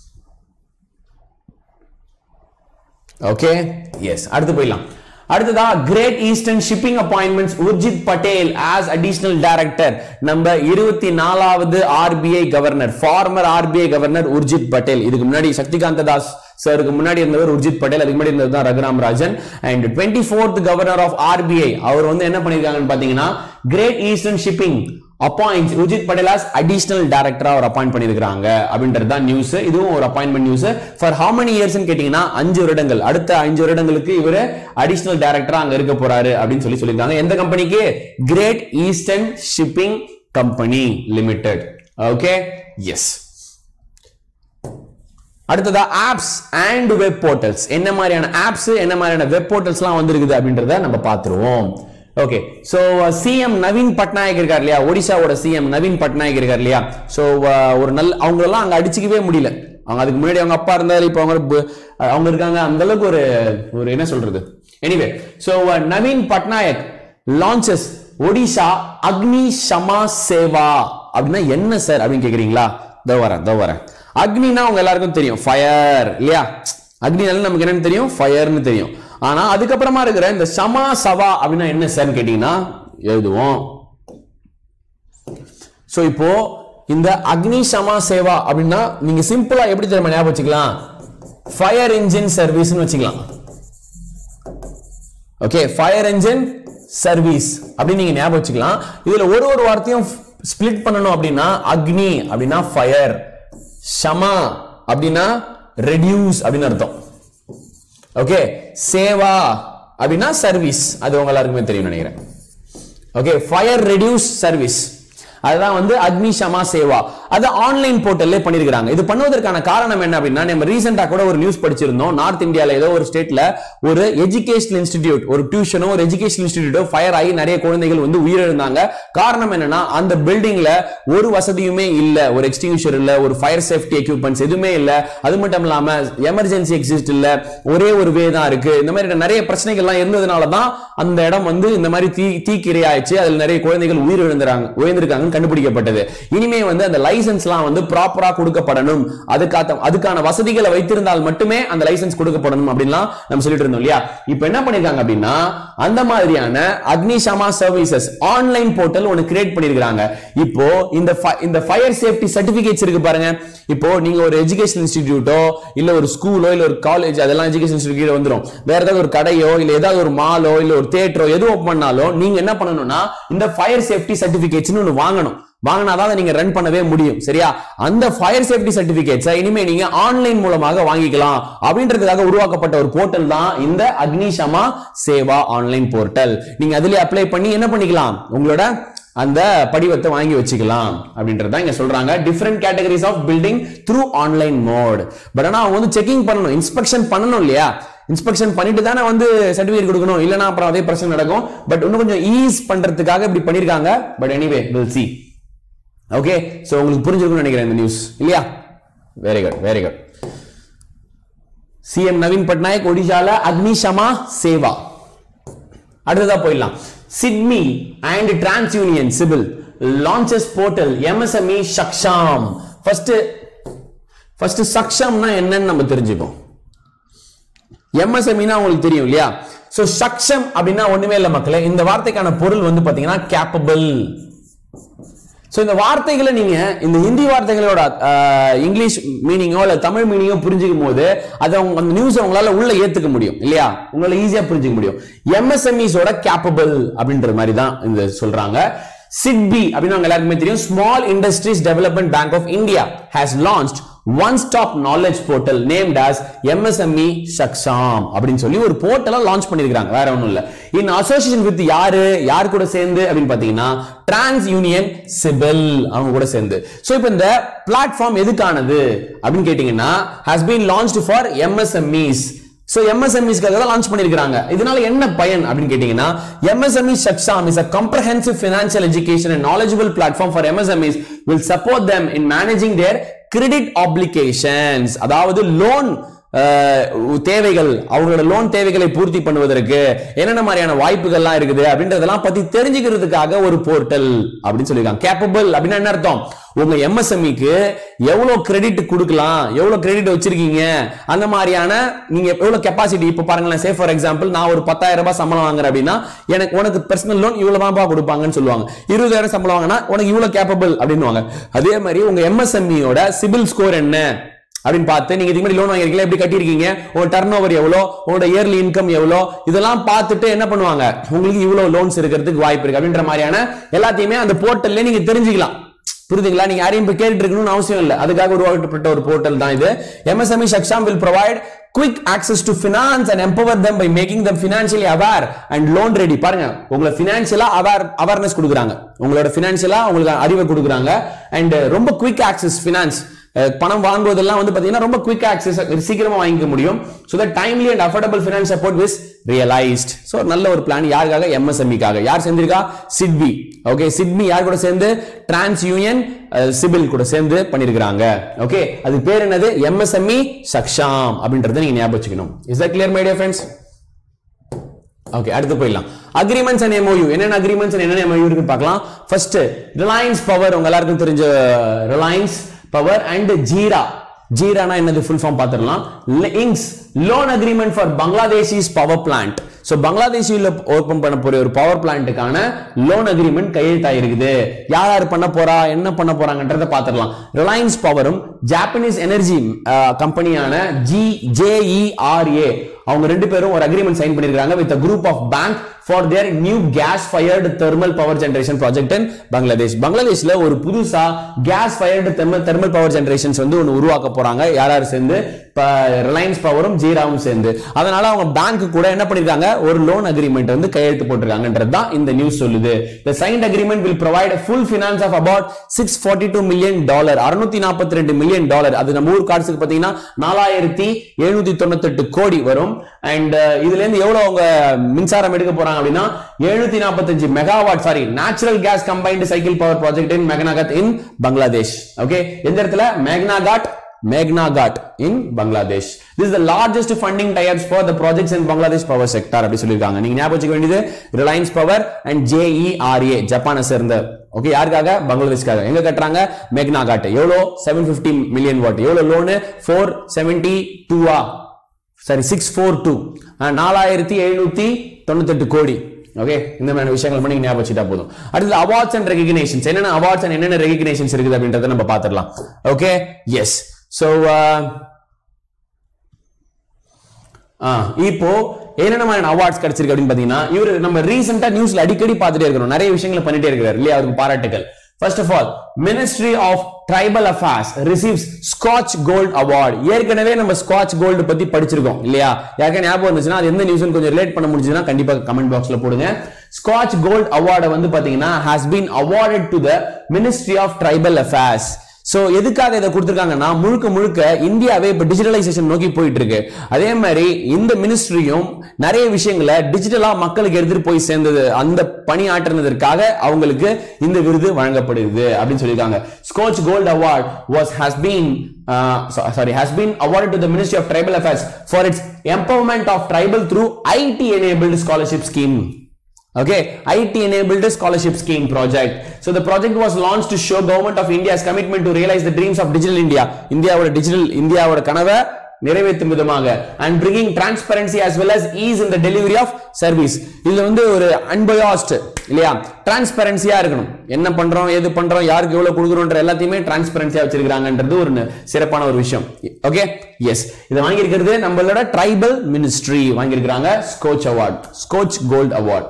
ஓகே எஸ் அடுத்து போயிடலாம். அடுத்ததா Great Eastern Shipping appointments Urjit Patel as additional director. நம்ம இருபத்தி நாலாவது RBI governor, former RBI governor Urjit Patel. இதுக்கு முன்னாடி சக்திகாந்த தாஸ் சருக்கு முன்னாடி இருந்தவர் உர்ஜித் பட்டேல், அதுக்கு முன்னாடி இருந்தது தான் Raghuram Rajan. And twenty fourth governor of RBI அவர் வந்து என்ன பண்ணிருக்காங்கன்னு பாத்தீங்கன்னா Great Eastern Shipping appoints Urjit Patel as additional director அவர் அப்பாயிண்ட் பண்ணிருக்காங்க அப்படின்றது தான் நியூஸ். இதுவும் ஒரு appointment news. For how many years ன்னு கேட்டீங்கன்னா அஞ்சு வருடங்கள். அடுத்த அஞ்சு வருடங்களுக்கு இவர் அடிஷனல் டைரக்டரா அங்க இருக்க போறாரு அப்படின்னு சொல்லி சொல்லிருக்காங்க. எந்த கம்பெனிக்கு, Great Eastern Shipping company limited. Okay yes அடுத்ததா ஆப்ஸ் அண்ட் வெப் போர்ட்டல்ஸ். என்ன மாதிரியான ஆப்ஸ் என்ன மாதிரியான வெப் போர்ட்டல்ஸ்லாம் வந்திருக்குது அப்படின்றத நம்ம பார்த்துருவோம். Okay so CM Naveen Patnaik இருக்கார் இல்லையா, ஒடிசாவோட சிஎம் நவீன் பட்நாயக் இருக்கார் இல்லையா. சோ ஒரு நல்ல அவங்களெல்லாம் அங்க அடிச்சுக்கவே முடியல. அவங்க அதுக்கு முன்னாடி அவங்க அப்பா இருந்தாரு, இப்போ அவங்க அவங்க இருக்காங்க. அந்த அளவுக்கு ஒரு ஒரு என்ன சொல்றது. Anyway so Naveen Patnaik launches Odisha Agni Shama Seva. அப்படின்னா என்ன சார் அப்படின்னு கேக்குறீங்களா, தோ வரேன் தோ வரேன். அக்னினா உங்க எல்லாருக்கும் தெரியும், ஃபயர் இல்லையா. அக்னினால நமக்கு என்னன்னு தெரியும், ஃபயர்னு தெரியும். ஆனா அதுக்கப்புறமா இருக்கிற இந்த சமா சவா அப்படின்னா என்ன சார் கேட்டீங்கன்னா எழுதுவோம். சோ இப்போ இந்த அக்னி சமா சேவா அப்படின்னா நீங்க சிம்பிளா எப்படி தெரியுமா ஞாபகம் வச்சுக்கலாம், ஃபயர் இன்ஜின் சர்வீஸ்னு வச்சுக்கலாம். ஓகே, ஃபயர் இன்ஜின் சர்வீஸ் அப்படின்னு நீங்க ஞாபகம் வச்சுக்கலாம். இதுல ஒரு ஒரு வார்த்தையும் ஸ்பிளிட் பண்ணணும் அப்படின்னா அக்னி அப்படின்னா ஃபயர், ஷமா அப்படின்னா ரெடியூஸ் அப்படின்னு அர்த்தம். ஓகே, சேவா அப்படின்னா சர்வீஸ், அது உங்க எல்லாருக்குமே தெரியும் நினைக்கிறேன். ஓகே, ஃபயர் ரெடியூஸ் சர்வீஸ், அதுதான் வந்து அக்னி ஷமா சேவா. அது ஆன்லைன் போர்ட்டல்ல பண்ணிருக்காங்க. இது பண்ணுவதற்கான காரணம் என்ன அப்படின்னா, நம்ம ரீசெண்டா கூட ஒரு நியூஸ் படிச்சிருந்தோம். நார்த் இந்தியால ஏதோ ஒரு ஸ்டேட்ல ஒரு எஜுகேஷனல் இன்ஸ்டிடியூட், ஒரு டியூஷனோ ஒரு எஜுகேஷனல் இன்ஸ்டிடியூட்டோ ஃபயர் ஆகி நிறைய குழந்தைகள் வந்து உயிரிழந்தாங்க. காரணம் என்னன்னா, அந்த பில்டிங்ல ஒரு வசதியுமே இல்ல, ஒரு எக்ஸ்டிங்யூஷர் இல்ல, ஒரு ஃபயர் சேஃப்டி எக்யூப்மெண்ட்ஸ் எதுவுமே இல்ல. அது மட்டும் இல்லாம எமர்ஜென்சி எக்ஸிஸ்ட் இல்ல, ஒரே ஒரு வே தான் இருக்கு. இந்த மாதிரி நிறைய பிரச்சனைகள் எல்லாம் இருந்ததுனால தான் அந்த இடம் வந்து இந்த மாதிரி தீ தீக்கிரை ஆயிடுச்சு. அதுல நிறைய குழந்தைகள் உயிரிழந்தாங்க உயிர்ந்திருக்காங்க கண்டுபிடிக்கப்பட்டது. இனிமே வந்து அந்த லைசன்ஸ்லாம் வந்து ப்ராப்பரா கொடுக்கப்படணும், அதுக்கான அதுக்கான வசதிகளை வைத்திருந்தால் மட்டுமே அந்த லைசன்ஸ் கொடுக்கப்படணும் அப்படின்லாம் நம்ம சொல்லிட்டு இருந்தோம் இல்லையா. இப்போ என்ன பண்ணிருக்காங்க அப்படின்னா, அந்த மாதிரியான அக்னிஷமா சர்வீசஸ் ஆன்லைன் போர்ட்டல் ஒன்னு கிரியேட் பண்ணிருக்காங்க. இப்போ இந்த இந்த ஃபயர் சேஃப்டி சர்டிபிகேட்ஸ் இருக்கு பாருங்க. இப்போ நீங்க ஒரு எஜுகேஷன் இன்ஸ்டிடியூட்டோ இல்ல ஒரு ஸ்கூலோ இல்ல ஒரு காலேஜ், அதெல்லாம் எஜுகேஷன் இன்ஸ்டிடியூட் வந்துரும். வேற ஏதாவது ஒரு கடையோ இல்ல ஏதாவது ஒரு மாலோ இல்ல ஒரு தியேட்டரோ எது ஓபன் பண்ணாலும் நீங்க என்ன பண்ணணும்னா இந்த ஃபயர் சேஃப்டி சர்டிபிகேட்ஸ்னு ஒன்னு வாங்கணும். வாங்கினாதான் நீங்க ரன் பண்ணவே முடியும். சரியா? அந்த ஃபயர் சேஃப்டி சர்டிபிகேட்ஸ் இனிமே நீங்க ஆன்லைன் மூலமாக வாங்கிக்கலாம் அப்படின்றதுக்காக உருவாக்கப்பட்ட ஒரு போர்ட்டல் தான் இந்த அக்னிஷமா சேவா ஆன்லைன் போர்ட்டல். நீங்க அதுல அப்ளை பண்ணி என்ன பண்ணிக்கலாம், உங்களோட அந்த படிவத்தை வாங்கி வச்சுக்கலாம் அப்படின்றத இங்க சொல்றாங்க. Different categories of building through online mode. But ஆனா அவங்க வந்து செக்கிங் பண்ணணும், இன்ஸ்பெக்ஷன் பண்ணணும் இல்லையா? இன்ஸ்பெக்ஷன் பண்ணிட்டு தானே வந்து சர்டிபிகேட் கொடுக்கணும், இல்லனா அப்புறம் அதே பிரச்சனை நடக்கும். பட் இன்னும் கொஞ்சம் ஈஸ் பண்றதுக்காக இப்படி பண்ணிருக்காங்க. But anyway will see. Okay, so உங்களுக்கு புரிஞ்சிருக்கும்னு நினைக்கிறேன் இந்த நியூஸ் இல்லையா? Very good, very good. CM Naveen Patnaik ஒடிஷால அக்னிஷமா சேவா. அடுத்ததா போயிடலாம். SIDBI and TransUnion CIBIL launches portal M S M E Saksham. First first சக்ஷாம்னா என்னன்னு நம்ம தெரிஞ்சுப்போம். M S M E னா உங்களுக்கு தெரியும் இல்லையா? சோ சக்ஷம் அப்படின்னா ஒண்ணுமே இல்ல மக்களே, இந்த வார்த்தைக்கான பொருள் வந்து பாத்தீங்கன்னா கேப்பபிள். சோ இந்த வார்த்தைகளை நீங்க இந்த ஹிந்தி வார்த்தைகளோட இங்கிலீஷ் மீனிங்கோ இல்ல தமிழ் மீனிங்கோ புரிஞ்சுக்கும் போது அதை அந்த நியூஸ் உங்களால உள்ள ஏத்துக்க முடியும் இல்லையா? உங்களால ஈஸியா புரிஞ்சுக்க முடியும். M S M Es ஓட கேப்பபிள் அப்படின்ற மாதிரி தான் இந்த சொல்றாங்க. சிட்பி அப்படின்னு அவங்க எல்லாருக்குமே தெரியும். Small industries development bank of India has launched one stop knowledge portal named as M S M E Saksham அப்படின்னு சொல்லி ஒரு போர்ட்டலை லான்ச் பண்ணிருக்காங்க. வேற ஒண்ணும் இல்ல. இன் அசோசியேஷன் வித் யாரு யார் கூட சேர்ந்து அப்படின்னு பாத்தீங்கன்னா டிரான்ஸ் யூனியன் சிவில் அவங்க கூட சேர்ந்து. சோ இப்போ இந்த பிளாட்ஃபார்ம் எதுக்கானது அப்படின்னு கேட்டீங்கன்னா has been launched for M S M Es. So M S M Es காக தான் லான்ச் பண்ணிருக்காங்க. இதனால என்ன பயன் அப்படின்னு கேட்டீங்கன்னா M S M E Saksham is a comprehensive financial education and knowledgeable platform for M S M Es will support them in managing their credit obligations. அதாவது loan தேவைகள், அவங்களோட லோன் தேவைகளை பூர்த்தி பண்ணுவதற்கு என்னென்ன மாதிரியான வாய்ப்புகள்லாம் இருக்குது அப்படின்றதெல்லாம் பத்தி தெரிஞ்சுக்கிறதுக்காக ஒரு போர்ட்டல் அப்படின்னு சொல்லிருக்காங்க. கேப்பபிள் அப்படின்னா என்ன அர்த்தம்? உங்க M S M E-க்கு எவ்வளவு கிரெடிட் கொடுக்கலாம், எவ்வளவு கிரெடிட் வச்சிருக்கீங்க, அந்த மாதிரியான நீங்க எவ்வளவு கெப்பாசிட்டி. இப்ப பாருங்களேன், சே ஃபார் எக்ஸாம்பிள் நான் ஒரு பத்தாயிரம் ரூபாய் சம்பளம் வாங்குறேன் அப்படின்னா எனக்கு உனக்கு பர்சனல் லோன் இவ்வளவு தான் கொடுப்பாங்கன்னு சொல்லுவாங்க. இருபதாயிரம் சம்பளம் வாங்கினா உனக்கு இவ்வளவு கேப்பபிள் அப்படின்னு. அதே மாதிரி உங்க M S M E-யோட சிபில் ஸ்கோர் என்ன அப்படின்னு பார்த்து நீங்க இதுக்கு முன்னாடி லோன் வாங்கிருக்கீங்க, எப்படி கட்டியிருக்கீங்க, உங்க டர்ன் ஓவர் எவ்வளோ, உங்களோட இயர்லி இன்கம் எவ்வளோ, இதெல்லாம் பார்த்துட்டு என்ன பண்ணுவாங்க, உங்களுக்கு இவ்வளவு லோன்ஸ் இருக்கிறதுக்கு வாய்ப்பு இருக்கு அப்படின்ற மாதிரியான எல்லாத்தையுமே அந்த போர்ட்டல்ல நீங்க தெரிஞ்சுக்கலாம். புரியுதுங்களா? நீங்க யாரையும் போய் கேட்டு இருக்கணும்னு அவசியம் இல்லை. அதுக்காக உருவாக்கப்பட்ட ஒரு போர்ட்டல் தான் இது. M S M E Saksham will provide quick access to finance and empower them by making them financially aware and loan ready. பாருங்க, உங்களை ஃபினான்ஷியலா அவேர் அவேர்னஸ் கொடுக்குறாங்க, உங்களோட ஃபினான்ஷியலா உங்களுக்கு அறிவை கொடுக்குறாங்க. அண்ட் ரொம்ப குவிக் ஆக்சஸ் ஃபினான்ஸ், பணம் வாங்குவதெல்லாம் வந்து பாத்தீங்கன்னா ரொம்ப குவிக் ஆக்சஸ், சீக்கிரமா வாங்கிக்க முடியும். So that timely and affordable finance support is realized. So நல்ல ஒரு பிளான். யாருக்காக? M S M E-க்காக. யார் சேர்ந்திருக்கா? சிட்பி. ஓகே, சிட்பி யார் கூட சேர்ந்து? டிரான்ஸ் யூனியன் சிவில் கூட சேர்ந்து பண்ணிருக்காங்க. ஓகே, அது பேர் என்னது? M S M E Saksham அப்படின்றத நீங்க ஞாபகம் வச்சுக்கணும். Is that clear my dear friends? ஓகே, அடுத்து போயிடலாம். Agreements and M O U. என்னென்ன அக்ரிமெண்ட்ஸ் அண்ட் என்னென்ன M O U இருக்கு பார்க்கலாம். ஃபர்ஸ்ட் ரிலையன்ஸ் பவர், உங்க எல்லாருக்கும் தெரிஞ்ச ரிலையன்ஸ் பவர் அண்ட் ஜீரா. ஜீரானா என்னது? ஃபுல் ஃபார்ம் பார்த்துடலாம். இங்ஸ் loan agreement for Bangladesh's power plant. So பங்களாதேஷ்ல ஓபன் பண்ண போற ஒரு பவர் பிளான்ட்டுக்கான லோன் அக்ரிமெண்ட் கையெழுத்தாயிருக்குது. யார் யார் பண்ண போறா, என்ன பண்ண போறாங்கன்றத பாத்துடலாம். ரிலையன்ஸ் பவரும் ஜாப்பனீஸ் எனர்ஜி கம்பெனியான ஜி ஜேஇஆர்ஏ அவங்க ரெண்டு பேரும் ஒரு அக்ரிமெண்ட் சைன் பண்ணிருக்காங்க with a group of bank for their new gas fired thermal power generation project in Bangladesh. பங்களாதேஷ்ல ஒரு புதுசா gas fired thermal thermal power generations வந்து ஒன்னு உருவாக்க போறாங்க. யார் யார் சேர்ந்து, ரிலையன்ஸ் பவரும் ஜீராவும் சேர்ந்து. அதனால அவங்க பேங்க் கூட என்ன பண்ணிருக்காங்க, ஒரு லோன் அக்ரிமெண்ட் வந்து கையெழுத்து போட்டுருக்காங்கன்றது தான் இந்த நியூஸ் சொல்லுது. The signed agreement will provide a full finance of about six hundred forty-two million dollars அறுநூற்று நாற்பத்தி இரண்டு மில்லியன் டாலர். அது நம்ம ஊர் கார்ட்ஸ்க்கு பாத்தீங்கன்னா நாலாயிரத்து எழுநூற்று தொண்ணூற்று எட்டு கோடி வரும். அண்ட் இதுல இருந்து எவ்வளவு அவங்க மின்சாரம் எடுக்க போறாங்க அப்படின்னா எழுநூற்று நாற்பத்தி ஐந்து megawatt sorry natural gas combined cycle power project in மெக்னாகாட் இன் பங்களாதேஷ். ஓகே, எந்த இடத்துல? மெக்னாகாட் Meghnaghat in Bangladesh. This is the largest funding tie-ups for the projects in Bangladesh power sector அப்படி சொல்லிருக்காங்க. நீங்க ஞாபகம் வச்சுக்க வேண்டியது Reliance Power and J E R A ஜப்பானை சேர்ந்த. ஓகே, யாருக்காக? பங்களாதேஷ்காக. எங்க கட்டறாங்க? Meghnaghat. எவ்வளவு? seven hundred fifty million watt. எவ்வளவு loan? four seventy-two ah sorry six forty-two நாலாயிரத்து எழுநூற்று தொண்ணூற்று எட்டு கோடி. ஓகே, இந்த மாதிரி விஷயங்கள் பண்ணி ஞாபகம் வச்சுட்டா போதும். அடுத்து அவார்ட்ஸ் அண்ட் ரெகக்னிஷன்ஸ். என்னென்ன அவார்ட்ஸ் அண்ட் என்னென்ன ரெகக்னிஷன்ஸ் இருக்குது அப்படின்றத நம்ம பாத்துடலாம். Okay, yes. சோ இப்போ என்னென்ன மாதிரி அவார்ட்ஸ் கிடைச்சிருக்கு அப்படின்னு பாத்தீங்கன்னா, இவர் நம்ம ரீசெண்டா நியூஸ்ல அடிக்கடி பார்த்துட்டே இருக்கிறோம், நிறைய விஷயங்களை பண்ணிட்டே இருக்கிறார் இல்லையா, அவருக்கு பாராட்டுகள். First of all, Ministry of Tribal Affairs receives Scotch Gold Award. ஏற்கனவே நம்ம Scotch Gold பத்தி படிச்சிருக்கோம் இல்லையா, யாருக்கா ஞாபகம் வந்துச்சுன்னா அது எந்த நியூஸ்னு கொஞ்சம் ரிலேட் பண்ண முடிஞ்சதுன்னா கண்டிப்பா கமெண்ட் பாக்ஸ்ல போடுங்க. Scotch Gold Award வந்து பாத்தீங்கன்னா has been awarded to the Ministry of Tribal Affairs. So எதுக்காக இதை கொடுத்திருக்காங்கன்னா, முழுக்க முழுக்க இந்தியாவே இப்ப டிஜிட்டலைசேஷன் நோக்கி போயிட்டு இருக்கு. அதே மாதிரி இந்த மினிஸ்ட்ரியும் நிறைய விஷயங்களை டிஜிட்டலா மக்களுக்கு எடுத்துட்டு போய் சேர்ந்தது, அந்த பணி ஆற்றினதற்காக அவங்களுக்கு இந்த விருது வழங்கப்படுகிறது அப்படின்னு சொல்லியிருக்காங்க. Scotch Gold Award was has been uh, sorry has been awarded to the Ministry of Tribal Affairs for its empowerment of tribal through I T enabled scholarship scheme. Okay, I T enabled scholarship scheme project. So the project was launched to show government of India's commitment to realize the dreams of digital India. இந்தியாவோட digital இந்தியாவோட கனவை நிறைவேற்றும் விதமாக and bringing transparency as well as ease in the delivery of service. இதுல வந்து ஒரு unbiased இல்லையா, டிரான்ஸ்பரன்சியா இருக்கணும், என்ன பண்றோம் ஏது பண்றோம் யாருக்கு எவ்வளவு கொடுக்குறோம்ன்ற எல்லாத்தையுமே டிரான்ஸ்பரன்சியா வச்சிருக்காங்கன்றது ஒரு சிறப்பான ஒரு விஷயம். Okay, yes. இதை வாங்கியிருக்கிறது நம்மளோட ட்ரைபல் மினிஸ்ட்ரி வாங்கியிருக்காங்க Scotch Award, Scotch Gold Award.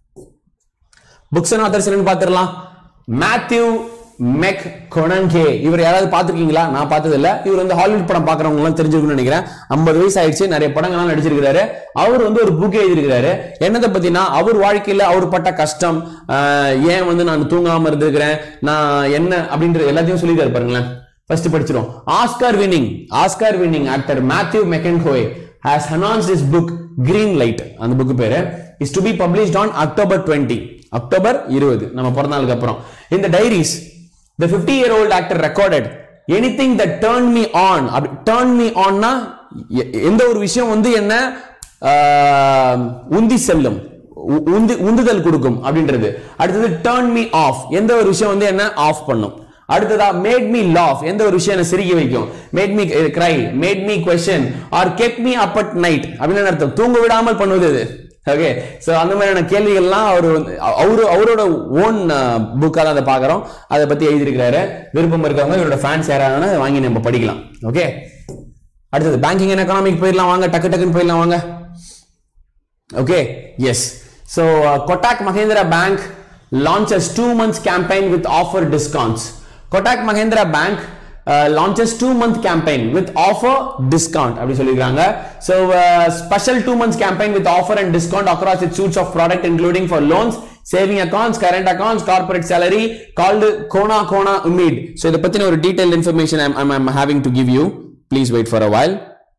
Books and authors என்னன்னு பாத்துறலாம். மேத்யூ மெக்கொனங்கே, இவர் யாராவது பாத்துருக்கீங்களா? நான் பார்த்தது இல்ல. இவர் வந்து ஹாலிவுட் படம் பாக்குறவங்க எல்லாம் தெரிஞ்சிருக்கும்னு நினைக்கிறேன். ஐம்பது வயசு ஆயிடுச்சு, நிறைய படங்கள்லாம் நடிச்சிருக்காரு. அவர் வந்து ஒரு புக் எழுதியிருக்காரு. என்னதை பத்தினா, அவர் வாழ்க்கையில அவர் பட்ட கஷ்டம், ஏன் வந்து நான் தூங்காம இருந்திருக்கிறேன், நான் என்ன அப்படின்ற எல்லாத்தையும் சொல்லிட்டு பாருங்களேன். ஃபர்ஸ்ட் படிச்சிரும். Oscar winning Oscar winning actor Matthew McConaughey has announced his book Green Light. அந்த புக் பேரு is to be published on October twentieth. October இருபது, நம்ம பிறந்த நாளுக்கு அப்புறம். In the diaries, the fifty year old actor recorded anything that turned me on. turned me on னா எந்த ஒரு விஷயம் வந்து என்ன உந்தி செல்லும், உந்துதல் கொடுக்கும் அப்படின்றது. அடுத்தது turn me off, எந்த ஒரு விஷயம் வந்து என்ன ஆஃப் பண்ணும். அடுத்ததா made me laugh, எந்த ஒரு விஷயம் என்ன சிரிக்க வைக்கும். made me cry, made me question or kept me up at night அப்படின்னு அர்த்தம், தூங்க விடாமல் பண்ணுவது இது. ஓகே, சோ அந்த மாதிரியான கேள்விகள்லாம் அவர் அவரு அவரோட ஓன் புக்கா தான் அதை பாக்குறோம், அதை பத்தி எழுதியிருக்கிறாரு. விருப்பம் இருக்கவங்க இவரோட ஃபேன்ஸ் யாராவது வாங்கி நம்ம படிக்கலாம். ஓகே, அடுத்தது பேங்கிங் அண்ட் எக்கனாமிக் போயிடலாம் வாங்க, டக்கு டக்குன்னு போயிடலாம் வாங்க. Okay, yes. So Kotak Mahindra Bank launches two months campaign with offer discounts. Kotak Mahindra Bank Uh, launches two month campaign with offer discount அப்படி சொல்லிருக்காங்க. So uh, special two months campaign with offer and discount across its suites of product including for loans, saving accounts, current accounts, corporate salary called Kona Kona Umeed. So இத பத்தின ஒரு detailed information I'm, I'm, I'm having to give you. Please wait for a while.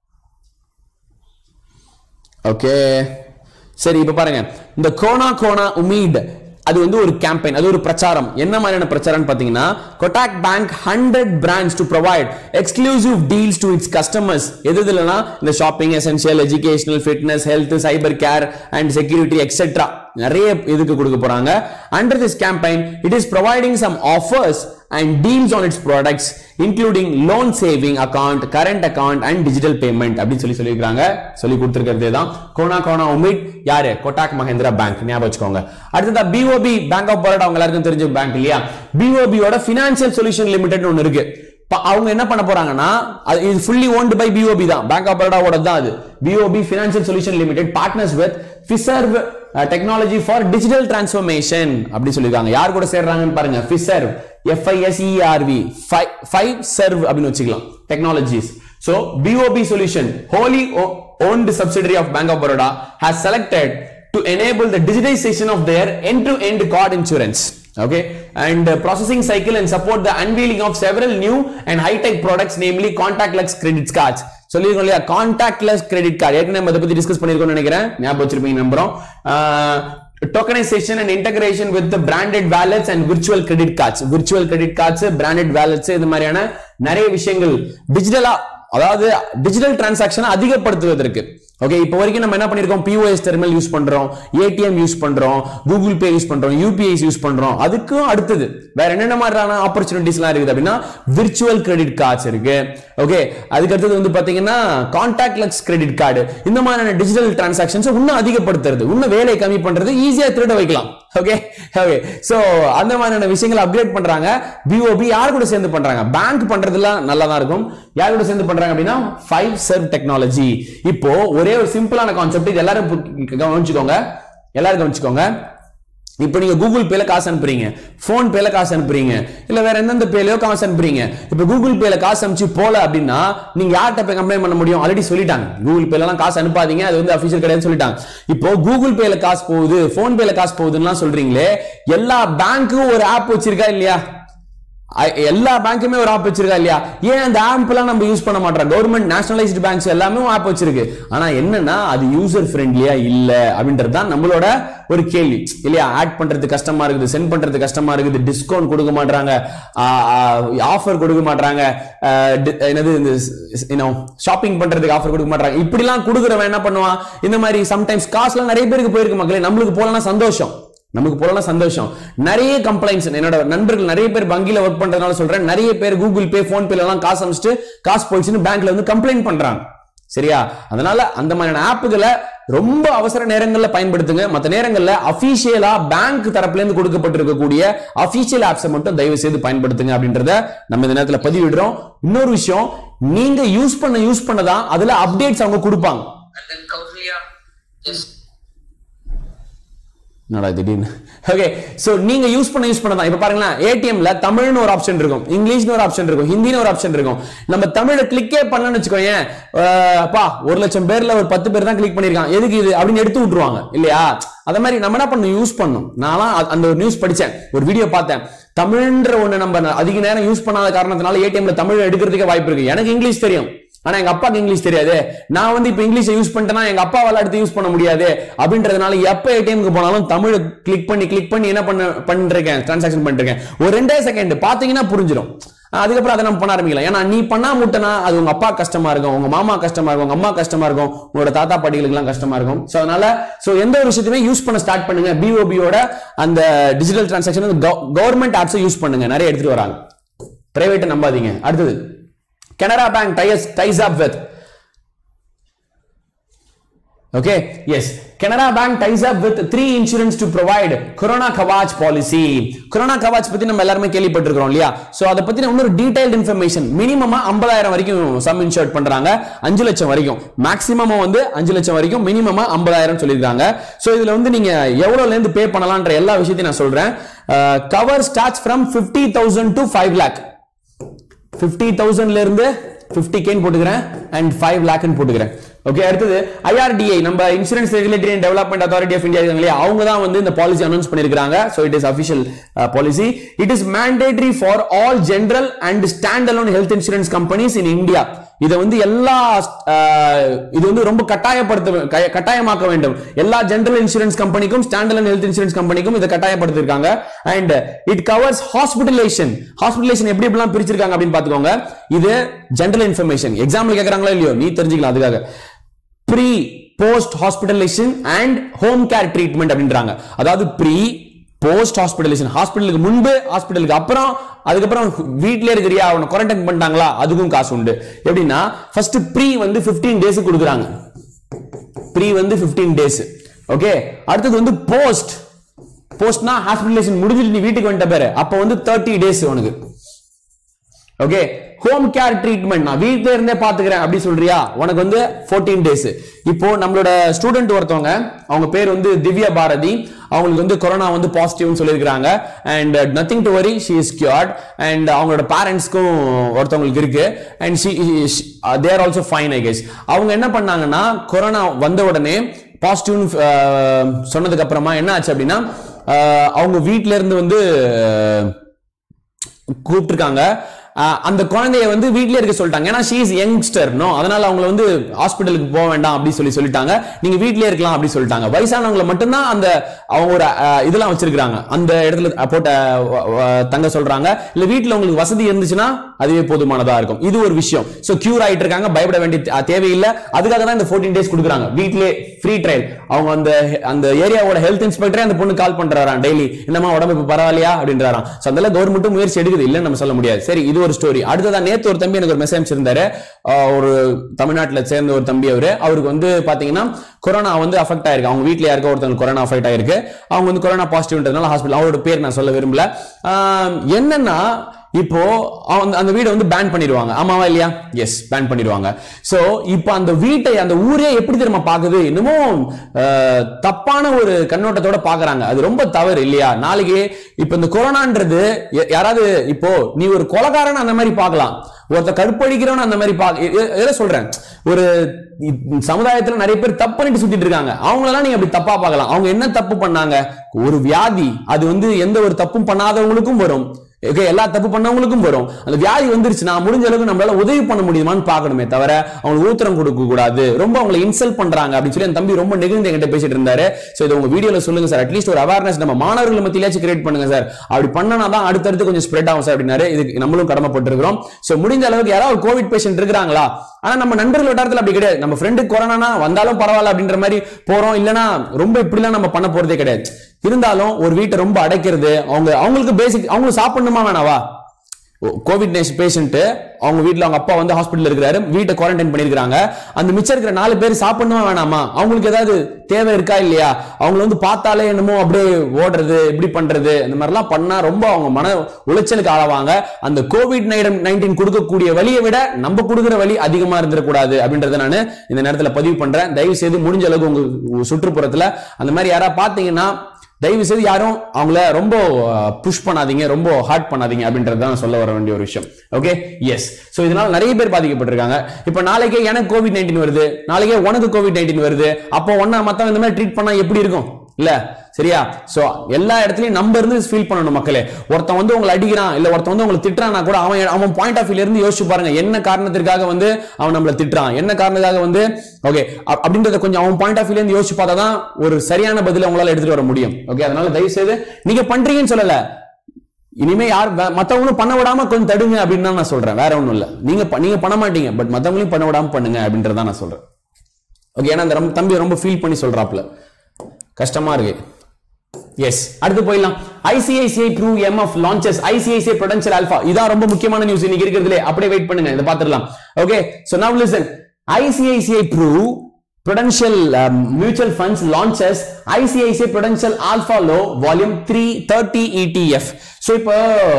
Okay, சரி இப்ப பாருங்க, இந்த Kona Kona Umeed அது வந்து ஒரு கேம்பெயின், அது ஒரு பிரச்சாரம். என்ன மாதிரியான பிரச்சாரம் பாத்தீங்கன்னா, Kotak Bank one hundred brands to provide exclusive deals to its customers. எதுலனா இந்த shopping, essential, educational, fitness, health, cyber care and security etcetera நிறைய இதுக்கு கொடுக்க போறாங்க. Under this campaign, it is providing some offers and deals on its products including loan saving account, current account and digital payment அப்படி சொல்லி சொல்லிருக்காங்க. சொல்லி கொடுத்திருக்கிறதே தான் gonna gonna உமிட் யாரு கோட்டாக் மஹிந்திரா பேங்க் ஞாபகம் வச்சுக்கோங்க. அடுத்ததா B O B Bank of Baroda அவங்க எல்லாருக்கும் தெரிஞ்ச பேங்க் இல்லையா. B O B ஓட Financial Solution Limited ஒன்னு இருக்கு. அவங்க என்ன பண்ண போறாங்கன்னா இது fully owned by B O B தான். Bank of Baroda ஓட தான் அது. B O B Financial Solution Limited partners with Fiserv uh, Technology for Digital Transformation அப்படி சொல்லிருக்காங்க. யார் கூட சேர்றாங்கன்னு பாருங்க. Fiserv F I S E R V five serve அப்படினு வச்சுக்கலாம். Technologies. So B O B Solution wholly owned subsidiary of Bank of Baroda has selected to enable the digitization of their end-to-end card insurance. Okay, and uh, processing cycle and support the unveiling of several new and high-tech products, namely contactless credit cards. சொல்லிருக்கோம் இல்லையா contactless credit card ஏற்கனவே நம்ம இத பத்தி discuss பண்ணிருக்கோம்னு நினைக்கிறேன். ஞாபகம் வச்சிருப்பீங்க நம்புறோம். Tokenization and integration with the branded wallets and virtual credit cards. Virtual credit cards, branded wallets இந்த மாதிரியான நிறைய விஷயங்கள் டிஜிட்டலா அதாவது டிஜிட்டல் டிரான்சாக்ஷனை அதிகப்படுத்துவதற்கு. ஓகே, இப்போ வரைக்கும் நம்ம என்ன பண்ணிருக்கோம்? P O S terminal use பண்றோம், A T M யூஸ் பண்றோம், Google Pay யூஸ் பண்றோம், U P I யூஸ் பண்றோம். அதுக்கும் அடுத்தது வேற என்னென்ன மாதிரியான ஆப்பர்ச்சுனிட்டிஸ்லாம் இருக்குது அப்படின்னா விர்ச்சுவல் கிரெடிட் கார்ட்ஸ் இருக்கு. ஓகே, அதுக்கு அடுத்தது வந்து பாத்தீங்கன்னா கான்டாக்ட்லெஸ் கிரெடிட் கார்டு. இந்த மாதிரியான டிஜிட்டல் டிரான்சாக்ஷன்ஸ் இன்னும் அதிகப்படுத்துறது, இன்னும் வேலை கம்மி பண்றது, ஈஸியா திருட வைக்கலாம். ஓகே ஓகே சோ அந்த மாதிரியான விஷயங்களை அப்கிரேட் பண்றாங்க. B O B யார் கூட சேர்ந்து பண்றாங்க? பேங்க் பண்றதுலாம் நல்லா தான் இருக்கும். யார் கூட சேர்ந்து பண்றாங்க அப்படின்னா ஃபைவ் சர்வ் டெக்னாலஜி. இப்போ ஒரே ஒரு சிம்பிளான கான்செப்ட், இது எல்லாரும் கவனிச்சுக்கோங்க, எல்லாரும் கவனிச்சுக்கோங்க. இப்போ நீங்க கூகுள் பேல காசு அனுப்புறீங்க, போன் பேல காசு அனுப்புறீங்க, இல்ல வேற எந்தெந்த பேலயோ காசு அனுப்புறீங்க. இப்போ கூகுள் பேல காசு அனுப்பிச்சு போல அப்படின்னா நீங்க யார்கிட்ட போய் கம்ப்ளைண்ட் பண்ண முடியும்? ஆல்ரெடி சொல்லிட்டாங்க கூகுள் பேல எல்லாம் காசு அனுப்பாதீங்க, அது வந்து அபிஷியல் கிடையாதுன்னு சொல்லிட்டாங்க. இப்போ கூகுள் பேல காசு போகுது, போன் பேல காசு போகுதுன்னு சொல்றீங்களே, எல்லா பேங்க்கும் ஒரு ஆப் வச்சிருக்கா இல்லையா? எல்லா பேங்க்குமே ஒரு ஆப் வச்சிருக்கா இல்லையா? ஏன் அந்த ஆப் எல்லாம் நம்ம யூஸ் பண்ண மாட்டோம்? கவர்மெண்ட் நேஷனலைஸ்டு பேங்க்ஸ் எல்லாமே ஆப் வச்சிருக்கு. ஆனா என்னன்னா அது யூசர் ஃப்ரெண்ட்லியா இல்ல அப்படின்றது தான் நம்மளோட ஒரு கேள்வி இல்லையா? ஆட் பண்றது கஷ்டமா இருக்குது, சென்ட் பண்றது கஷ்டமா இருக்குது, டிஸ்கவுண்ட் கொடுக்க மாட்டாங்க, ஆஃபர் கொடுக்க மாட்டாங்க, என்னது ஷாப்பிங் பண்றதுக்கு ஆஃபர் கொடுக்க மாட்டாங்க. இப்படி எல்லாம் கொடுக்குறவன் என்ன பண்ணுவான்? இந்த மாதிரி சம்டைம்ஸ் காசுலாம் நிறைய பேருக்கு போயிருக்கு மக்களே. நம்மளுக்கு போலனா சந்தோஷம், நமக்கு போலாம் சந்தோஷம். நிறைய கம்ப்ளைண்ட்ஸ் என்னோட நண்பர்கள் நிறைய பேர் வங்கியில ஒர்க் பண்றதுனால சொல்றேன், நிறைய பேர் கூகுள் பே போன் பேல எல்லாம் காசு அனுப்பிச்சிட்டு காசு போயிடுச்சுன்னு பேங்க்ல வந்து கம்ப்ளைண்ட் பண்றாங்க. சரியா? அதனால அந்த மாதிரியான ஆப்புகளை ரொம்ப அவசர நேரங்கள்ல பயன்படுத்துங்க. மற்ற நேரங்கள்ல அபிஷியலா பேங்க் தரப்புல இருந்து கொடுக்கப்பட்டிருக்கக்கூடிய அபிஷியல் ஆப்ஸை மட்டும் தயவு செய்து பயன்படுத்துங்க அப்படின்றத நம்ம இந்த நேரத்துல பதிவிடுறோம். இன்னொரு விஷயம், நீங்க யூஸ் பண்ண யூஸ் பண்ணதான் அதுல அப்டேட்ஸ் அவங்க கொடுப்பாங்க. ஓகே, சோ நீங்க யூஸ் பண்ண யூஸ் பண்ணதான். இப்ப பாருங்களா, ஏடிஎம்ல தமிழ்னு ஒரு ஆப்ஷன் இருக்கும், இங்கிலீஷ்னு ஒரு ஆப்ஷன் இருக்கும், ஹிந்தின்னு ஒரு ஆப்ஷன் இருக்கும். நம்ம தமிழ்ல கிளிக்கே பண்ணலன்னு வச்சுக்கோங்க, அப்பா ஒரு லட்சம் பேர்ல ஒரு பத்து பேர் தான் கிளிக் பண்ணிருக்காங்க, எதுக்கு இது அப்படின்னு எடுத்து விட்டுருவாங்க இல்லையா? அத மாதிரி நம்ம என்ன பண்ணணும்? யூஸ் பண்ணணும். நான் அந்த ஒரு நியூஸ் படிச்சேன், ஒரு வீடியோ பார்த்தேன். தமிழ்ன்ற ஒண்ணு நம்ம அதிக நேரம் யூஸ் பண்ணாத காரணத்தினால ஏடிஎம்ல தமிழ் எடுக்கிறதுக்கே வாய்ப்பு இருக்கு. எனக்கு இங்கிலீஷ் தெரியும், ஆனா எங்க அப்பாக்கு இங்கிலீஷ் தெரியாது. நான் வந்து இப்ப இங்கிலீஷ் யூஸ் பண்ணிட்டேன்னா எங்க அப்பாவால அடுத்து யூஸ் பண்ண முடியாது. அப்படின்றதுனால எப்ப ஏடிஎம்க்கு போனாலும் தமிழ் கிளிக் பண்ணி கிளிக் பண்ணி என்ன பண்ண பண்ணிருக்கேன், டிரான்சாக்ஷன் பண்ணிருக்கேன். ஒரு ரெண்டே செகண்ட் பாத்தீங்கன்னா புரிஞ்சிடும். அதுக்கப்புறம் அதை நம்ம பண்ண ஆரம்பிக்கலாம். ஏன்னா நீ பண்ணா முட்டனா அது உங்க அப்பா கஷ்டமா இருக்கும், உங்க மாமா கஷ்டமா இருக்கும், உங்க அம்மா கஷ்டமா இருக்கும், உங்களோட தாத்தா பாட்டிகளுக்கு எல்லாம் கஷ்டமா இருக்கும். சோ அதனால சோ எந்த ஒரு விஷயத்தையுமே யூஸ் பண்ண ஸ்டார்ட் பண்ணுங்க. B O B யோட அந்த digital transaction government apps use பண்ணுங்க, நிறைய எடுத்துட்டு வராங்க, பிரைவேட் நம்பாதீங்க. அடுத்தது Canara Bank ties, ties up with okay yes Canara Bank ties up with three insurance to provide Corona Kavach policy. Corona Kavach பத்தி நம்ம எல்லாரும் கேள்விப்பட்டிருக்கோம் இல்லையா? சோ அத பத்தின இன்னொரு டீடைல்ட் இன்ஃபர்மேஷன். மினிமமா ஐம்பதாயிரம் வரைக்கும் சம் இன்சூர்ட் பண்றாங்க, அஞ்சு லட்சம் வரைக்கும். மேக்ஸிமம் வந்து அஞ்சு லட்சம் வரைக்கும், மினிமமா ஐம்பதாயிரம் சொல்லிருக்காங்க. சோ இதுல வந்து நீங்க எவ்வளவுல இருந்து பே பண்ணலாம்ன்ற எல்லா விஷயத்தையும் நான் சொல்றேன். Cover starts from fifty thousand to five lakh. fifty thousand ல இருந்து fifty K போட்டுக்கிறேன் and five lakh போட்டுக்கிறேன். ஓகே, அடுத்தது I R D A, நம்ம insurance regulatory and development authority of India இருக்காங்க, அவங்க தான் வந்து இந்த பாலிசி அனௌன்ஸ் பண்ணிருக்காங்க. So it is official policy. It is mandatory for all general and stand alone health insurance companies in India. இதை வந்து எல்லா இது வந்து ரொம்ப கட்டாயப்படுத்த கட்டாயமாக்க வேண்டும். எல்லா ஜெனரல் இன்சூரன்ஸ் கம்பெனிக்கும் ஸ்டாண்ட் அலோன் ஹெல்த் இன்சூரன்ஸ் கம்பெனிக்கும் இதை கட்டாயப்படுத்திருக்காங்க. And it covers hospitalisation. Hospitalisation எப்படி எப்படிலாம் பிரிச்சிருக்காங்க அப்படின்னு பாத்துக்கோங்க. இது ஜெனரல் இன்ஃபர்மேஷன், எக்ஸாம்பிள் கேக்குறாங்களா இல்லையோ நீ தெரிஞ்சுக்கலாம். அதுக்காக pre post hospitalisation and home care treatment அப்படின்றாங்க. அதாவது ப்ரீ போஸ்ட் ஹாஸ்பிடலைசேஷன், ஹாஸ்பிடலுக்கு முன்பு, ஹாஸ்பிடலுக்கு அப்புறம், அதுக்கப்புறம் வீட்லயே இருக்கிறியா அவனை குவாரண்டைன் பண்ணிட்டாங்களா, அதுக்கும் காசு உண்டு. எப்படின்னா ஃபர்ஸ்ட் ப்ரீ வந்து பதினைந்து டேஸ் கொடுக்குறாங்க. ப்ரீ வந்து பதினைந்து டேஸ். ஓகே, அடுத்தது வந்து போஸ்ட். போஸ்ட்னா ஹாஸ்பிடலைசேஷன் முடிஞ்சிட்டு நீ வீட்டுக்கு வந்துட்ட பேரு, அப்ப வந்து முப்பது டேஸ் உனக்கு. ஓகே, ஹோம் கேர் ட்ரீட்மெண்ட், நான் வீட்ல இருந்தே பாத்துக்கிறேன் அப்படி சொல்றியா, உனக்கு வந்து பதினான்கு டேஸ். இப்போ நம்மளோட ஸ்டூடெண்ட் ஒருத்தவங்க, அவங்க பேர் வந்து திவ்யா பாரதி, அவங்களுக்கு வந்து கொரோனா வந்து பாசிட்டிவ்னு சொல்லியிருக்காங்க. And nothing to worry, she is cured. And அவங்களோட பேரண்ட்ஸ்க்கும் ஒருத்தவங்களுக்கு இருக்கு. And she they are also fine I guess. அவங்க என்ன பண்ணாங்கன்னா, கொரோனா வந்த உடனே பாசிட்டிவ்னு சொன்னதுக்கு அப்புறமா என்ன ஆச்சு அப்படின்னா, அவங்க வீட்ல இருந்து வந்து கூப்பிட்டுருக்காங்க. அந்த குழந்தைய வந்து வீட்லயே இருக்க சொல்லிட்டாங்க. ஏன்னா she is youngster நோ, அதனால அவங்கள வந்து ஹாஸ்பிடலுக்கு போக வேண்டாம் அப்படி சொல்லி சொல்லிட்டாங்க. நீங்க வீட்லயே இருக்கலாம் அப்படி சொல்லிட்டாங்க. வயசானவங்களை மட்டும்தான் அந்த அவங்க ஒரு இதெல்லாம் வச்சிருக்காங்க, அந்த இடத்துல போட்ட தங்க சொல்றாங்க. இல்ல வீட்டுல உங்களுக்கு வசதி இருந்துச்சுன்னா அதுவே போதுமானதா இருக்கும். இது ஒரு விஷயம். சோ கியூர் ஆயிட்டு இருக்காங்க, பயப்பட வேண்டிய தேவையில்லை. அதுக்காக தான் இந்த பதினான்கு டேஸ் கொடுக்குறாங்க. வீட்லயே ஃப்ரீ ட்ரையல். அவங்க அந்த அந்த ஏரியாவோட ஹெல்த் இன்ஸ்பெக்டரே அந்த பொண்ணு கால் பண்றாராம் டெய்லி, என்னமா உடம்பு இப்ப பரவாயில்லையா அப்படின்றாராம். சோ அதெல்லாம் கவர்மெண்ட்டும் முயற்சி எடுக்குது, இல்லன்னு நம்ம சொல்ல முடியாது. சரி, இது ஒரு ஸ்டோரி. அடுத்ததான் நேத்து ஒரு தம்பி எனக்கு ஒரு மெசேஜ் இருந்தாரு. ஒரு தமிழ்நாட்டுல சேர்ந்த ஒரு தம்பி, அவரு அவருக்கு வந்து பாத்தீங்கன்னா கொரோனா வந்து அஃபெக்ட் ஆயிருக்கு. அவங்க வீட்ல யாருக்கோ ஒருத்தவங்க கொரோனா அஃபெக்ட் ஆயிருக்கு. அவங்க வந்து கொரோனா பாசிட்டிவ்ன்றதுனால ஹாஸ்பிடல், அவரோட பேர் நான் சொல்ல விரும்பல. என்னன்னா இப்போ அந்த வீடை வந்து பேன் பண்ணிடுவாங்க, ஆமாவா இல்லையா? எஸ், பேன் பண்ணிடுவாங்க. சோ இப்போ அந்த வீட்டை, அந்த ஊரே எப்படி தெரியுமா பாக்குது, இன்னமும் தப்பான ஒரு கண்ணோட்டத்தோட பாக்குறாங்க. அது ரொம்ப தவறு இல்லையா? நாளைக்கு இப்ப இந்த கொரோனான்றது யாராவது, இப்போ நீ ஒரு கொலைகாரன் அந்த மாதிரி பார்க்கலாம், ஒருத்த கருப்படிக்கிறவன் அந்த மாதிரி பாக்க சொல்றேன். ஒரு சமுதாயத்துல நிறைய பேர் தப்பு பண்ணிட்டு சுத்திட்டு இருக்காங்க, அவங்களெல்லாம் நீங்க அப்படி தப்பா பார்க்கலாம். அவங்க என்ன தப்பு பண்ணாங்க? ஒரு வியாதி, அது வந்து எந்த ஒரு தப்பும் பண்ணாதவங்களுக்கும் வரும், எல்லா தப்பு பண்ணவங்களுக்கும் வரும். அந்த வியாதி வந்துருச்சுன்னா முடிஞ்ச அளவுக்கு நம்மளால உதவி பண்ண முடியுமான்னு பார்க்கணுமே தவிர அவங்களுக்கு ஊத்திரம் கொடுக்க கூடாது. ரொம்ப அவங்களை இன்சல்ட் பண்றாங்க அப்படின்னு சொல்லி அந்த தம்பி ரொம்ப நெகிழ்ந்து என்கிட்ட பேசிட்டு இருந்தாரு. சோ இதை உங்க வீடியோல சொல்லுங்க சார், அட்லீஸ்ட் ஒரு அவேர்னஸ் நம்ம மாணவர்கள் மத்தியிலாச்சும் கிரியேட் பண்ணுங்க சார், அப்படி பண்ணனாதான் அடுத்தடுத்து கொஞ்சம் ஸ்ப்ரெட் ஆகும் சார் அப்படின்னாரு. இதுக்கு நம்மளும் கடமைப்பட்டிருக்கிறோம். சோ முடிஞ்ச அளவுக்கு யாராவது கோவிட் பேஷண்ட் இருக்கிறாங்களா, ஆனா நம்ம நண்பர்கள் வட்டாரத்தில் அப்படி கிடையாது. நம்ம ஃப்ரெண்டு கொரோனா வந்தாலும் பரவாயில்ல அப்படின்ற மாதிரி போறோம், இல்லைன்னா ரொம்ப இப்படிலாம் நம்ம பண்ண போறதே கிடையாது. இருந்தாலும் ஒரு வீட்டை ரொம்ப அடைக்கிறது, அவங்க அவங்களுக்கு பேசிக் அவங்களுக்கு சாப்பிடணுமா வேணாவா? கோவிட் பேஷண்ட் அவங்க வீட்டுல அவங்க அப்பா வந்து ஹாஸ்பிட்டல் இருக்கிறாரு, வீட்டை குவாரண்டைன் பண்ணிருக்காங்க. அந்த மிச்சம் இருக்கிற நாலு பேர் சாப்பிடணுமா வேணாமா? அவங்களுக்கு ஏதாவது தேவை இருக்கா இல்லையா? அவங்களை வந்து பார்த்தாலே என்னமோ அப்படியே ஓடுறது, இப்படி பண்றது, இந்த மாதிரிலாம் பண்ணா ரொம்ப அவங்க மன உளைச்சலுக்கு ஆளாவாங்க. அந்த கோவிட் நைன்டீன் கொடுக்கக்கூடிய வழியை விட நம்ம கொடுக்குற வழி அதிகமா இருந்துடக்கூடாது அப்படின்றத நான் இந்த நேரத்தில் பதிவு பண்றேன். தயவு செய்து முடிஞ்ச அளவுக்கு உங்க சுற்றுப்புறத்துல அந்த மாதிரி யாரா பாத்தீங்கன்னா தயவு செய்து யாரும் அவங்கள ரொம்ப புஷ் பண்ணாதீங்க, ரொம்ப ஹார்ட் பண்ணாதீங்க அப்படின்றது தான் சொல்ல வர வேண்டிய ஒரு விஷயம். Okay, yes. சோ இதனால நிறைய பேர் பாதிக்கப்பட்டிருக்காங்க. இப்ப நாளைக்கே எனக்கு கோவிட் நைன்டீன் வருது, நாளைக்கே உனக்கு கோவிட் நைன்டீன் வருது, அப்போ ஒன்னா மத்தவங்க இந்த மாதிரி ட்ரீட் பண்ணா எப்படி இருக்கும் இல்ல? சரியா? சோ எல்லா இடத்துலயும் நம்ம இருந்து ஃபீல் பண்ணணும் மக்களே. ஒருத்தன் வந்து உங்களை அடிக்கிறான், இல்ல ஒருத்தன் வந்து உங்களை திட்டுறானா கூட அவன் அவன் பாயிண்ட் ஆஃப் வியூல இருந்து யோசிச்சு பாருங்க, என்ன காரணத்திற்காக வந்து அவன் நம்மளை திட்டுறான், என்ன காரணத்துக்காக வந்து ஓகே அப்படின்றத கொஞ்சம் அவன் பாயிண்ட் ஆஃப் வியூல இருந்து யோசிச்சு பார்த்தா தான் ஒரு சரியான பதிலை உங்களால எடுத்துட்டு வர முடியும். ஓகே, அதனால தயவு செய்து நீங்க பண்றீங்கன்னு சொல்லல, இனிமே யார் மத்தவங்களும் பண்ண விடாம கொஞ்சம் தடுங்க அப்படின்னு தான் நான் சொல்றேன். வேற ஒண்ணும் இல்ல. நீங்க நீங்க பண்ண மாட்டீங்க, பட் மத்தவங்களையும் பண்ண விடாம பண்ணுங்க அப்படின்றதான் நான் சொல்றேன். ஓகே, ஏன்னா அந்த தம்பி ரொம்ப ஃபீல் பண்ணி சொல்றாப்ல, கஷ்டமா இருக்கு. எஸ், அடுத்து போயிடலாம். I C I C I Pru M F launches I C I C I Prudential Alpha. இதான் ரொம்ப முக்கியமான நியூஸ் இன்னைக்கு இருக்கிறதுல. அப்படியே வெயிட் பண்ணுங்க, இத பாத்துடலாம். Okay, so now listen. I C I C I Pru Prudential um, Mutual Funds launches I C I C I Prudential Alpha Low Volume three thirty E T F. so இப்போ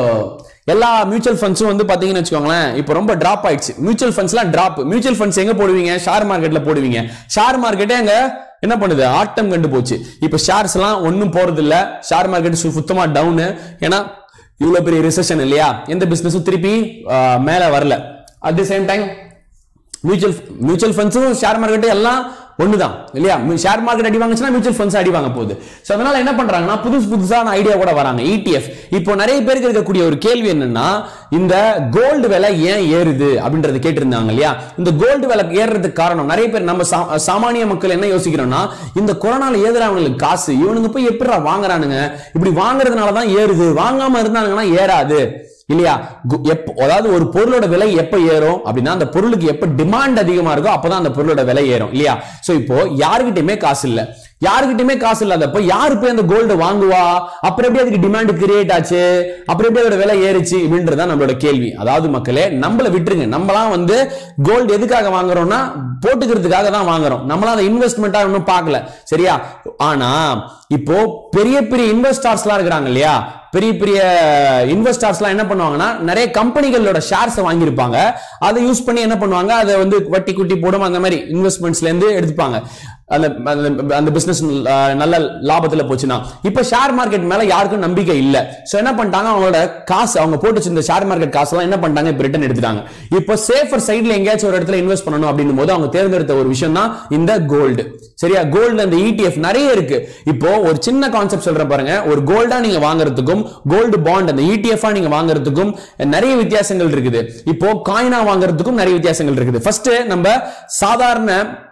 எல்லா mutual ஃபண்ட்ஸும் வந்து பாத்தீங்கன்னு வச்சுக்கோங்களேன், இப்போ ரொம்ப drop ஆயிடுச்சு. Mutual ஃபண்ட்ஸ்லாம் drop. Mutual funds எங்க போடுவீங்க? ஷேர் மார்க்கெட்ல போடுவீங்க. ஷேர் மார்க்கெட்டே எங்க என்ன பண்ணுது? ஆட்டம் கண்டு போச்சு. இப்ப ஷேர்ஸ் எல்லாம் ஒன்னும் போறது இல்ல. ஷேர் மார்க்கெட் சுத்தமா டவுன். ஏன்னா இவ்வளவு பெரிய ரிசெஷன் இல்லையா? எந்த பிசினஸும் திருப்பி மேல வரல. At the same time mutual mutual ஃபண்ட்ஸும் ஷேர் மார்க்கெட்டும் எல்லாம் ஒண்ணுதான் இல்லையா? ஷேர் மார்க்கெட் அடி வாங்குச்சுன்னா மியூச்சுவல் ஃபண்ட்ஸ் அடி வாங்க போகுது. சோ அதனால என்ன பண்றாங்கன்னா புதுசு புதுசான ஐடியா கூட வராங்க. E T F. இப்போ நிறைய பேருக்கு இருக்கக்கூடிய ஒரு கேள்வி என்னன்னா, இந்த கோல்டு விலை ஏன் ஏறுது அப்படின்றது கேட்டிருந்தாங்க இல்லையா? இந்த கோல்டு விலை ஏறுறதுக்கு காரணம் நிறைய பேர் நம்ம சாமானிய மக்கள் என்ன யோசிக்கிறோம்னா, இந்த கொரோனால ஏதுறவங்களுக்கு காசு இவனுங்க போய் எப்படிடா வாங்குறானுங்க, இப்படி வாங்குறதுனாலதான் ஏறுது, வாங்காம இருந்தாங்கன்னா ஏறாது இல்லையா? அதாவது ஒரு பொருளோட விலை எப்ப ஏறும் அப்படின்னா, அந்த பொருளுக்கு எப்ப டிமாண்ட் அதிகமா இருக்கோ அப்பதான் அந்த பொருளோட விலை ஏறும் இல்லையா? சோ இப்போ யாருகிட்டயுமே காசு இல்ல, யாருக்கிட்டயுமே காசு இல்லாதப்ப யாரு போய் அந்த கோல்டு வாங்குவா? அப்புறம் எப்படி அதுக்கு டிமாண்ட் கிரியேட் ஆச்சு? அப்புறம் எப்படி அதோட விலை ஏறிச்சு? அப்படின்றதான் நம்மளோட கேள்வி. அதாவது மக்களே, நம்மள விட்டுருங்க. நம்மளாம் வந்து கோல்டு எதுக்காக வாங்குறோம்னா போட்டுக்கிறதுக்காக தான் வாங்குறோம். நம்மளாம் அதை இன்வெஸ்ட்மெண்டா ஒன்னும் பார்க்கல. சரியா? ஆனா இப்போ பெரிய பெரிய இன்வெஸ்டர்ஸ் எல்லாம் இருக்கிறாங்க இல்லையா? பெரிய பெரிய இன்வெஸ்டர்ஸ் எல்லாம் என்ன பண்ணுவாங்கன்னா, நிறைய கம்பெனிகளோட ஷேர்ஸ் வாங்கியிருப்பாங்க. அதை யூஸ் பண்ணி என்ன பண்ணுவாங்க, அதை வந்து வட்டி குட்டி போடும் அந்த மாதிரி இன்வெஸ்ட்மெண்ட்ஸ்ல இருந்து எடுத்துப்பாங்க. அந்த அந்த பிசினஸ் நல்ல லாபத்துல போச்சுன்னா, இப்ப ஷேர் மார்க்கெட் மேல யாருக்கும் நம்பிக்கை இல்ல. சோ என்ன பண்ணிட்டாங்க, அவங்களோட காசு அவங்க போட்டு வச்சிருந்த ஷேர் மார்க்கெட் காசு எல்லாம் என்ன பண்ணிட்டாங்க, இப்ப ரிட்டர்ன் எடுத்துட்டாங்க. இப்போ சேஃபர் சைடுல எங்கேயாச்சும் ஒரு இடத்துல இன்வெஸ்ட் பண்ணணும் அப்படின்னும் போது அவங்க தேர்ந்தெடுத்த ஒரு விஷயம் தான் இந்த கோல்டு. சரியா? கோல்டு அந்த இடிஎஃப் நிறைய இருக்கு. இப்போ ஒரு சின்ன கான்செப்ட் சொல்றேன் பாருங்க. ஒரு கோல்டா நீங்க வாங்குறதுக்கும் கோல்டு பாண்ட் அந்த இடிஎஃப் நீங்க வாங்குறதுக்கும் நிறைய வித்தியாசங்கள் இருக்குது. இப்போ காயினா வாங்குறதுக்கும் நிறைய வித்தியாசங்கள் இருக்குது. ஃபர்ஸ்ட் நம்ம சாதாரண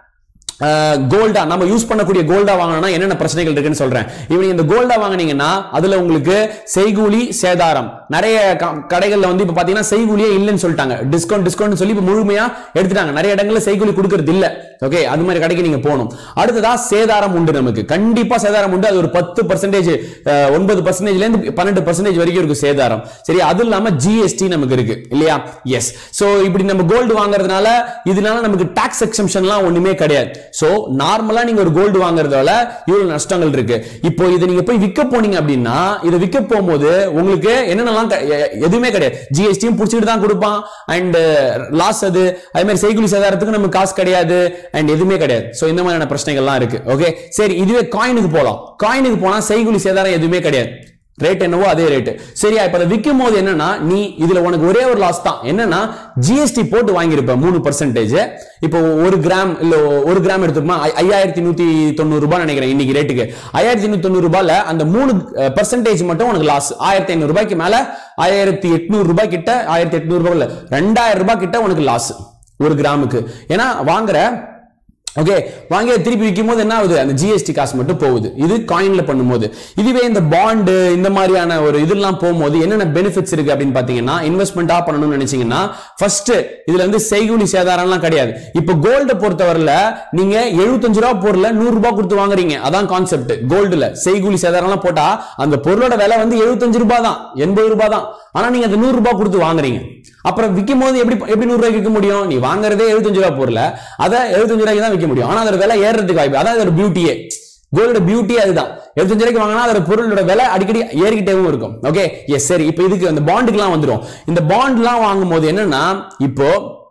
கோல்டா நம்ம யூஸ் பண்ணக்கூடிய கோல்டா வாங்கினா என்னென்ன பிரச்சனைகள் இருக்குன்னு சொல்றேன். இப்போ இந்த கோல்டா வாங்குனீங்கன்னா அதுல உங்களுக்கு செய்கூலி சேதாரம் நிறைய கடைகள்ல வந்து இப்ப பாத்தீங்கன்னா செய்கூலியே இல்லைன்னு சொல்லிட்டாங்க. டிஸ்கவுண்ட் டிஸ்கவுண்ட் சொல்லி இப்ப முழுமையா எடுத்துட்டாங்க. நிறைய இடங்கள்ல செய்கூலி கொடுக்கறது இல்ல. ஓகே, அது மாதிரி கடைக்கு நீங்க போகணும். அடுத்ததா சேதாரம் உண்டு. நமக்கு கண்டிப்பா சேதாரம் உண்டு. அது ஒரு பத்து பர்சன்டேஜ் ஒன்பது பர்சன்டேஜ்ல இருந்து பன்னெண்டு பர்சன்டேஜ் வரைக்கும் இருக்கும் சேதாரம். சரி, அது இல்லாம ஜிஎஸ்டி நமக்கு இருக்கு இல்லையா? எஸ். சோ இப்படி நம்ம கோல்டு வாங்குறதுனால இதனால நமக்கு டாக்ஸ் எக்ஸம்ஷன்லாம் ஒண்ணுமே கிடையாது. சோ நார்மலா நீங்க ஒரு கோல்டு வாங்குறதால இவ்வளவு நஷ்டங்கள் இருக்கு. இப்போ இதை நீங்க போய் விற்க போனீங்க அப்படின்னா, இதை விற்க போகும்போது உங்களுக்கு என்னென்னலாம் எதுவுமே கிடையாது. ஜிஎஸ்டியும் புடிச்சிட்டு தான் கொடுப்பான். அண்ட் லாஸ் அது அதே மாதிரி செய்கூலி சேதாரத்துக்கு நமக்கு காசு கிடையாது. அண்ட் எதுவுமே கிடையாது. சோ இந்த மாதிரியான பிரச்சனைகள்லாம் இருக்கு. ஓகே, சரி, இதுவே காயினுக்கு போலாம். காயினுக்கு போனா செய்கூலி சேதாரம் எதுவுமே கிடையாது. ரேட் என்னவோ அதே ரேட். சரியா? இப்ப அதை விற்கும் போது என்னன்னா, நீ இதுல உனக்கு ஒரே ஒரு லாஸ் தான். என்னன்னா ஜிஎஸ்டி போட்டு வாங்கியிருப்ப மூணு பர்சன்டேஜ். இப்போ ஒரு கிராம் இல்ல ஒரு கிராம் எடுத்துப்போமா, ஐயாயிரத்தி நூத்தி தொண்ணூறு ரூபாய் நினைக்கிறேன் இன்னைக்கு ரேட்டுக்கு. ஐயாயிரத்தி நூத்தி தொண்ணூறு ரூபாயில அந்த மூணு பர்சன்டேஜ் மட்டும் உனக்கு லாஸ். ஆயிரத்தி ஐநூறு ரூபாய்க்கு மேல ஆயிரத்தி எட்நூறு ரூபாய் கிட்ட ஆயிரத்தி எட்நூறு ரூபாய் இல்ல ரெண்டாயிரம் ரூபாய் கிட்ட உனக்கு லாஸ் ஒரு கிராமுக்கு. ஏன்னா வாங்குற ஓகே வாங்கி திருப்பி விற்கும் போது என்ன ஆகுது, அந்த ஜிஎஸ்டி காசு மட்டும் போகுது. இது காயின்ல பண்ணும்போது. இதுவே இந்த பாண்டு இந்த மாதிரியான ஒரு இதெல்லாம் போகும்போது என்னென்ன பெனிஃபிட்ஸ் இருக்கு அப்படின்னு பாத்தீங்கன்னா, இன்வெஸ்ட்மெண்டா பண்ணணும்னு நினைச்சீங்கன்னா ஃபர்ஸ்ட் இதுல இருந்து செய்கூலி சேதாரம்லாம் கிடையாது. இப்போ கோல்ட பொறுத்தவரையில நீங்க எழுபத்தஞ்சு ரூபாய் பொருளை நூறு ரூபாய் கொடுத்து வாங்குறீங்க. அதான் கான்செப்ட். கோல்டுல செய்கூலி சேதாரம்லாம் போட்டா அந்த பொருளோட விலை வந்து எழுபத்தஞ்சு ரூபாய் தான், எண்பது ரூபாய் தான். ஆனா நீங்க அந்த நூறு ரூபாய் கொடுத்து வாங்குறீங்க. அப்புறம் விற்கும் போது எப்படி எப்படி நூறு ரூபாய்க்கு விற்க முடியும்? நீ வாங்குறதே எழுபத்தஞ்சு ரூபாய் பொருள், அதை எழுபத்தஞ்சு ரூபாய்க்கு தான் விற்க முடியும். ஆனா அதோட விலை ஏறதுக்கு வாய்ப்பு. அதான் அதோட பியூட்டியே. கோல்டோட பியூட்டி அதுதான். எழுபத்தஞ்சு ரூபாய்க்கு வாங்கினா அதோட பொருளோட விலை அடிக்கடி ஏறிக்கிட்டேவும் இருக்கும். Okay, yes. சரி, இப்போ இதுக்கு அந்த பாண்டுக்குலாம் வந்துடும். இந்த பாண்ட்லாம் வாங்கும் போது என்னன்னா, இப்போ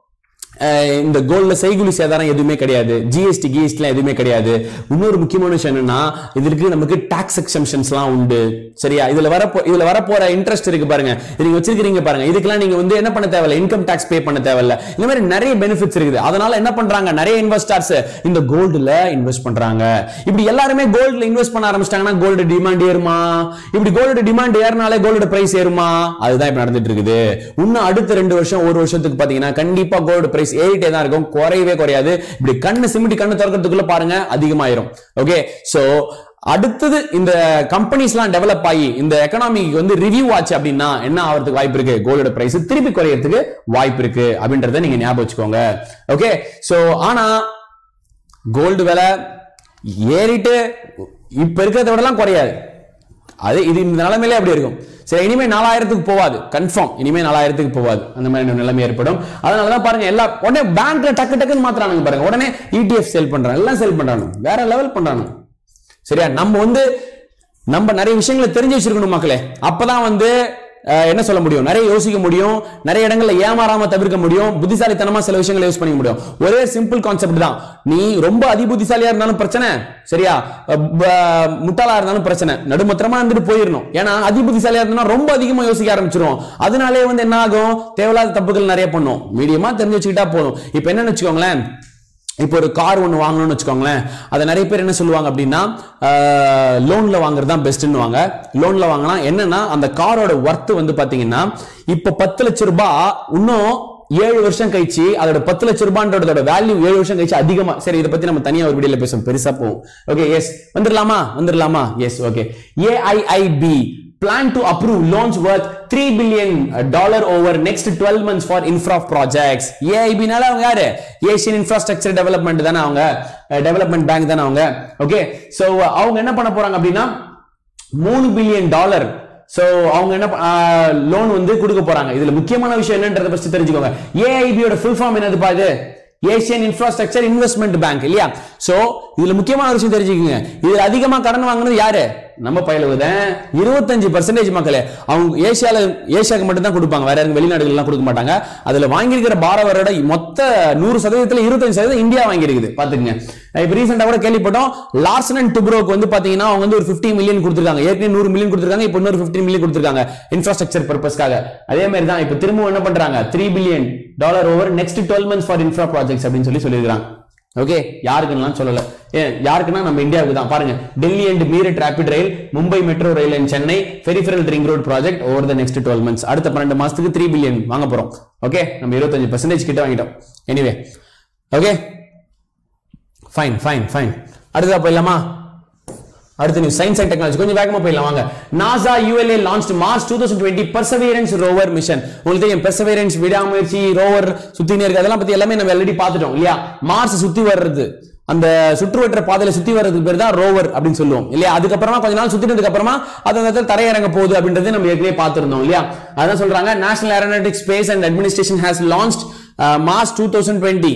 இந்த கோல்ட்ல செய்கூலி சேதாரம் எதுவுமே கிடையாது. ஜிஎஸ்டி கிஎஸ்டிலாம் எதுவுமே கிடையாது. இன்னொரு முக்கியமான விஷயம் என்னன்னா, இதற்கு நமக்கு டாக்ஸ் எக்ஸம்ஷன்ஸ்லாம் உண்டு. சரியா? இதுல வர இதுல வர போற இன்ட்ரெஸ்ட் இருக்கு பாருங்க, நீங்க வச்சிருக்கீங்க பாருங்க, இதுக்கெல்லாம் நீங்க வந்து என்ன பண்ண தேவையில்ல, இன்கம் டாக்ஸ் பே பண்ண தேவையில்ல. இந்த மாதிரி நிறைய பெனிஃபிட்ஸ் இருக்குது. அதனால என்ன பண்றாங்க, நிறைய இன்வெஸ்டர்ஸ் இந்த கோல்டுல இன்வெஸ்ட் பண்றாங்க. இப்படி எல்லாருமே கோல்டுல இன்வெஸ்ட் பண்ண ஆரம்பிச்சிட்டாங்கன்னா கோல்டு டிமாண்ட் ஏறுமா? இப்படி கோல்டு டிமாண்ட் ஏறினாலே கோல்டோட பிரைஸ் ஏறுமா? அதுதான் இப்ப நடந்துட்டு இருக்குது. இன்னும் அடுத்த ரெண்டு வருஷம் ஒரு வருஷத்துக்கு பாத்தீங்கன்னா கண்டிப்பா கோல்டு பிரைஸ் ஏறிட்டே தான் இருக்கும், குறையவே குறையாது. இப்படி கண்ணு சிமிட்டி கண்ணு திறக்கிறதுக்குள்ள பாருங்க அதிகமாயிரும். ஓகே, சோ அடுத்தது இந்த கம்பெனிஸ்லாம் டெவலப் ஆகி இந்த எக்கனாமிக்கு வந்து ரிவ்யூ ஆச்சு அப்படின்னா என்ன ஆகிறதுக்கு வாய்ப்பு இருக்கு, கோல்டோட பிரைஸ் திருப்பி குறையறதுக்கு வாய்ப்பு இருக்கு அப்படின்றத நீங்க ஞாபகம் வச்சுக்கோங்க. ஓகே, சோ ஆனா கோல்டு விலை ஏறிட்டு இப்ப இருக்கிறத விட எல்லாம் குறையாது. அது இது இந்த நிலைமையிலே அப்படி இருக்கும். சரி, இனிமே நாலாயிரத்துக்கு போவாது, கன்ஃபார்ம் இனிமே நாலாயிரத்துக்கு போவாது. அந்த மாதிரி நிலைமை ஏற்படும். அதனாலதான் பாருங்க எல்லா உடனே பேங்க்ல டக்கு டக்குன்னு மாத்துறானுங்க பாருங்க. உடனே இடிஎஃப் சேல் பண்றாங்க, எல்லாம் சேல் பண்றாங்க, வேற லெவல் பண்றாங்க. சரியா? நம்ம வந்து நம்ம நிறைய விஷயங்களை தெரிஞ்சு வச்சிருக்கணும் மக்களே. அப்பதான் வந்து என்ன சொல்ல முடியும், நிறைய யோசிக்க முடியும், நிறைய இடங்கள்ல ஏமாறாம தவிர்க்க முடியும், புத்திசாலித்தனமா சில விஷயங்களை யூஸ் பண்ணிக்க முடியும். ஒரே சிம்பிள் கான்செப்ட் தான். நீ ரொம்ப அதி புத்திசாலியா இருந்தாலும் பிரச்சனை, சரியா, முட்டாளா இருந்தாலும் பிரச்சனை, நடுமத்திரமா இருந்துட்டு போயிடணும். ஏன்னா அதி புத்திசாலியா இருந்தா ரொம்ப அதிகமா யோசிக்க ஆரம்பிச்சிரும். அதனாலே வந்து என்ன ஆகும், தேவையில்லாத தப்புகள் நிறைய பண்ணும். மீடியமா தெரிஞ்சு வச்சுக்கிட்டா போதும். இப்ப என்னன்னு வச்சுக்கோங்களேன், இப்போ ஒரு கார் ஒன்று வாங்கணும்னு வச்சுக்கோங்களேன், அதை நிறைய பேர் என்ன சொல்லுவாங்க அப்படின்னா லோன்ல வாங்குறது தான் பெஸ்ட்னு வாங்க. லோன்ல வாங்கினா என்னன்னா அந்த காரோட ஒர்த் வந்து பாத்தீங்கன்னா இப்ப பத்து லட்சம் ரூபாய், இன்னும் ஏழு வருஷம் கழிச்சு அதோட பத்து லட்சம் ரூபாயோட வேல்யூ ஏழு வருஷம் கழிச்சு அதிகமா. சரி, இதை பத்தி நம்ம தனியா ஒரு வீடியோல பேசுவோம், பெருசா போவோம். Okay, yes. வந்துடலாமா வந்துடலாமா yes. Okay, AIIB plan to approve loans worth three billion dollar over next twelve months for infra projects. A I B நால அவங்க யாரு? Asian Infrastructure Development தான அவங்க, டெவலப்மெண்ட் பேங்க் தான அவங்க. ஓகே, சோ அவங்க என்ன பண்ண போறாங்க அப்படின்னா மூணு பில்லியன் டாலர் சோ அவங்க என்ன லோன் வந்து கொடுக்க போறாங்க. இதுல முக்கியமான விஷயம் என்னன்றத ஃபர்ஸ்ட் தெரிஞ்சுக்கோங்க. A I B யோட ஃபுல் ஃபார்ம் என்னது பாது? ஏசியன் இன்ஃப்ராஸ்ட்ரக்சர் இன்வெஸ்ட்மெண்ட் பேங்க் இல்லையா? சோ இதுல முக்கியமான விஷயம் தெரிஞ்சுக்கங்க. இதுல அதிகமா கடன் வாங்குனது யாரு? நம்ம பயிலுவதன் இருபத்தஞ்சு பர்சன்டேஜ் மக்களே. அவங்க ஏசியால ஏசியாக்கு மட்டும் தான் கொடுப்பாங்க, வேற யாரும் வெளிநாடுகள் எல்லாம் கொடுக்க மாட்டாங்க. அதுல வாங்கியிருக்கிற பாரவரோட மொத்த நூறு சதவீதத்துல இருபத்தஞ்சு சதவீதம் இந்தியா வாங்கியிருக்குது பாத்துக்கங்க. இப்ப ரீசெண்டா கூட கேள்விப்பட்டோம் லார்சன் அண்ட் டுப்ரோக்கு வந்து பாத்தீங்கன்னா அவங்க வந்து ஒரு பிப்டி மில்லியன் கொடுத்திருக்காங்க. ஏற்கனவே நூறு மில்லியன் கொடுத்திருக்காங்க, இப்போ இன்னொரு பிப்டி மில்லியன் கொடுத்திருக்காங்க இன்ஃப்ராஸ்ட்ரக்சர் பர்பஸ்க்காக. அதே மாதிரி தான் இப்ப திரும்ப என்ன பண்றாங்க three billion dollar over next twelve months for infra projects அப்படின்னு சொல்லி சொல்லியிருக்காங்க. ஓகே, யாருக்குன்னு சொல்லல, யாருக்குன்னா நம்ம இந்தியாவுக்கு தான். பாருங்க, Delhi and Meerut rapid rail, Mumbai metro rail and Chennai peripheral ring road project over the next twelve months. அடுத்த பன்னெண்டு மாசத்துக்கு த்ரீ பில்லியன் வாங்க போறோம். ஓகே, நம்ம இருபத்தஞ்சு பர்சன்டேஜ் கிட்ட வாங்கிட்டோம். Anyway, okay fine fine fine. அடுத்ததா போயிடலாமா? அடுத்த நியூஸ் சயின்ஸ் அண்ட் டெக்னாலஜி. கொஞ்சம் வேகமா போயிடலாம் வாங்க. NASA U L A launched Mars twenty twenty Perseverance rover mission. உங்களுக்கு தெரியும் Perseverance விடாமுயற்சி ரோவர் சுத்தினே இருக்கு, அதெல்லாம் பத்தி எல்லாமே நம்ம ஆல்ரெடி பார்த்துட்டோம் இல்லையா? மார்ஸ் சுத்தி வர்றது, அந்த சுற்றுவட்ட பாதையில சுத்தி வர்றதுக்கு பேர் தான் ரோவர் அப்படின்னு சொல்லுவோம் இல்லையா? அதுக்கப்புறமா கொஞ்ச நாள் சுத்தினதுக்கு அப்புறமா அது அந்த இடத்துல தரையிறங்க போகுது அப்படின்றது நம்ம ஏற்கனவே பார்த்திருந்தோம் இல்லையா? அதான் சொல்றாங்க national aeronautics space and administration has launched Mars twenty twenty.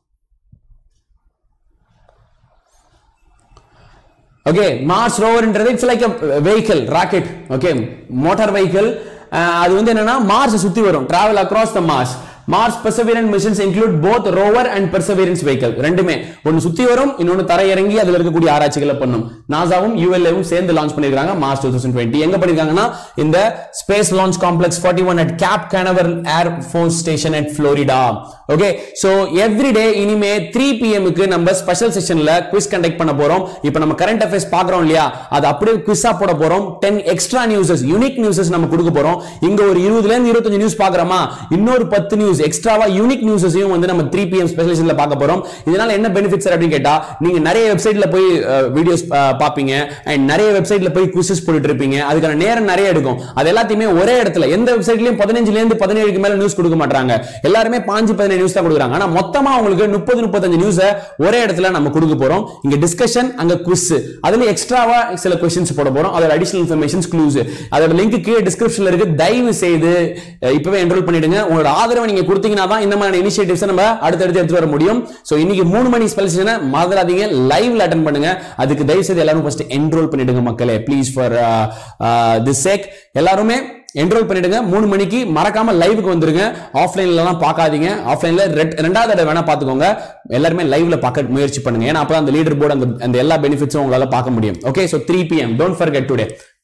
Okay, Mars rover என்றது it's like a vehicle, rocket, okay, motor vehicle. அது வந்து என்னன்னா மார்ஸ் சுத்தி வரும், travel across the Mars. Mars Perseverance missions include both rover and Perseverance vehicle. ரெண்டுமே ஒன்னு சுத்தி வரும், இன்னொன்னு தரை இறங்கி அதுல இருக்கக்கூடிய ஆராய்ச்சிகளை பண்ணும். நாசாவும் U L A-வும் சேர்ந்து லான்ச் பண்ணிருக்காங்க Mars twenty twenty. எங்க பண்ணிருக்காங்கன்னா இந்த space launch complex forty-one at Cape Canaveral Air Force Station at Florida. Okay, so every day இனிமே three P M க்கு நம்ம ஸ்பெஷல் செஷன்ல குவிஸ் கண்டக்ட் பண்ண போறோம். இப்போ நம்ம கரண்ட் அஃபேர்ஸ் பாக்குறோம் இல்லையா, அது அப்படியே குவிஸா போட போறோம். ten extra newses, unique newses நம்ம கொடுக்க போறோம். இங்க ஒரு இருபதுல இருந்து இருபத்தஞ்சு நியூஸ் பாக்குறோமா, இன்னொரு பத்து நியூஸ் எக்ஸ்ட்ராவா யூனிக் நியூஸஸையும் வந்து நம்ம three P M ஸ்பெஷல் செஷன்ல பார்க்க போறோம். இதனால என்ன பெனிஃபிட்ஸ் அப்படின்னு கேட்டா, நீங்க நிறைய வெப்சைட்ல போய் வீடியோஸ் பாப்பீங்க அண்ட் நிறைய வெப்சைட்ல போய் குவிஸஸ் போட்டுட்டு இருப்பீங்க, அதுக்கான நேரம் நிறைய எடுக்கும். அது எல்லாத்தையுமே ஒரே இடத்துல, எந்த வெப்சைட்லயும் பதினஞ்சுல இருந்து பதினேழுக்கு மேல நியூஸ் கொடுக்க மாட்டாங்க, எல்லாருமே பாஞ்சு பதினேழு நியூஸ் தான் கொடுக்குறாங்க. ஆனா மொத்தமா உங்களுக்கு முப்பது முப்பத்தஞ்சு நியூஸ் ஒரே இடத்துல நம்ம கொடுக்க போறோம். இங்க டிஸ்கஷன், அங்க குவிஸ், அதுல எக்ஸ்ட்ராவா சில क्वेश्चंस போட போறோம். அதோட அடிஷனல் இன்ஃபர்மேஷன்ஸ் க்ளூஸ், அதோட லிங்க் கீழே டிஸ்கிரிப்ஷன்ல இருக்கு. தயவு செய்து இப்பவே என்ரோல் பண்ணிடுங்க. உங்களோட ஆதரவை நீங்க கொடுத்தீங்கன்னா தான் இந்த மாதிரி இனிஷியேட்டிவ்ஸ் நம்ம அடுத்தடுத்து எடுத்து வர முடியும். சோ இன்னைக்கு மூணு மணி ஸ்பெஷல் மறந்துடாதீங்க, லைவ்ல அட்டெண்ட் பண்ணுங்க. அதுக்கு தயவு செய்து எல்லாரும் ஃபர்ஸ்ட் என்ரோல் பண்ணிடுங்க மக்களே, ப்ளீஸ் ஃபார் திஸ் சேக். எல்லாருமே என்ரோல் பண்ணிடுங்க. மூணு மணிக்கு மறக்காம லைவுக்கு வந்துருங்க. ஆஃப்லைன்ல எல்லாம் பார்க்காதீங்க. ஆஃப்லைன்ல ரெண்டாவது தடவை வேணா பாத்துக்கோங்க. எல்லாருமே லைவ்ல பார்க்க முயற்சி பண்ணுங்க. ஏன்னா அப்பதான் அந்த லீடர் போர்டு, அந்த அந்த எல்லா பெனிஃபிட்ஸும் உங்களால பார்க்க முடியும். Okay, so three P M don't forget today.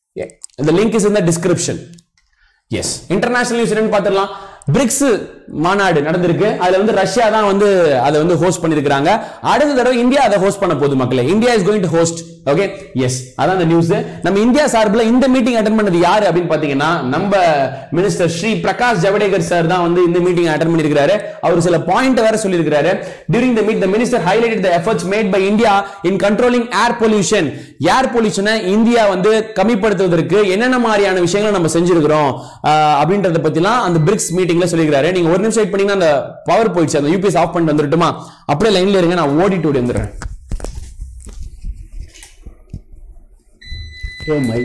The link is in the description. Yes, international news என்னன்னு பாத்துடலாம். பிரிக்ஸ் மாநாடு நடந்திருக்கு. அதுல வந்து ரஷ்யா தான் வந்து அதை வந்து ஹோஸ்ட் பண்ணிருக்காங்க. அடுத்த தடவை இந்தியா அதை ஹோஸ்ட் பண்ண போகுது மக்களே. India is going to host. Okay, yes, அதான் அந்த நியூஸ். நம்ம இந்தியா சார்பில் இந்த மீட்டிங் அட்டெண்ட் பண்ணது யாரு அப்படின்னு பாத்தீங்கன்னா, நம்ம மினிஸ்டர் ஸ்ரீ பிரகாஷ் ஜவடேகர் சார் தான் வந்து இந்த மீட்டிங் அட்டெண்ட் பண்ணிருக்காரு. அவர் சில பாயிண்ட் வேற சொல்லியிருக்காரு. During the meet the minister highlighted the efforts made by India in controlling air pollution. Air பொல்யூஷனை இந்தியா வந்து கம்மிப்படுத்துவதற்கு என்னென்ன மாதிரியான விஷயங்களை நம்ம செஞ்சிருக்கிறோம் அப்படின்றத பத்திலாம் அந்த பிரிக்ஸ் மீட்டிங்ல சொல்லியிருக்காரு. நீங்க ஒரு நிமிஷம் வெயிட் பண்ணீங்கன்னா அந்த பவர் போயிடுச்சு, அந்த யூபிஎஸ் ஆஃப் பண்ணிட்டு வந்துட்டுமா? அப்படியே லைன்ல இருங்க, நான் ஓடிட்டு ஓடி வந்துடுறேன். Oh my.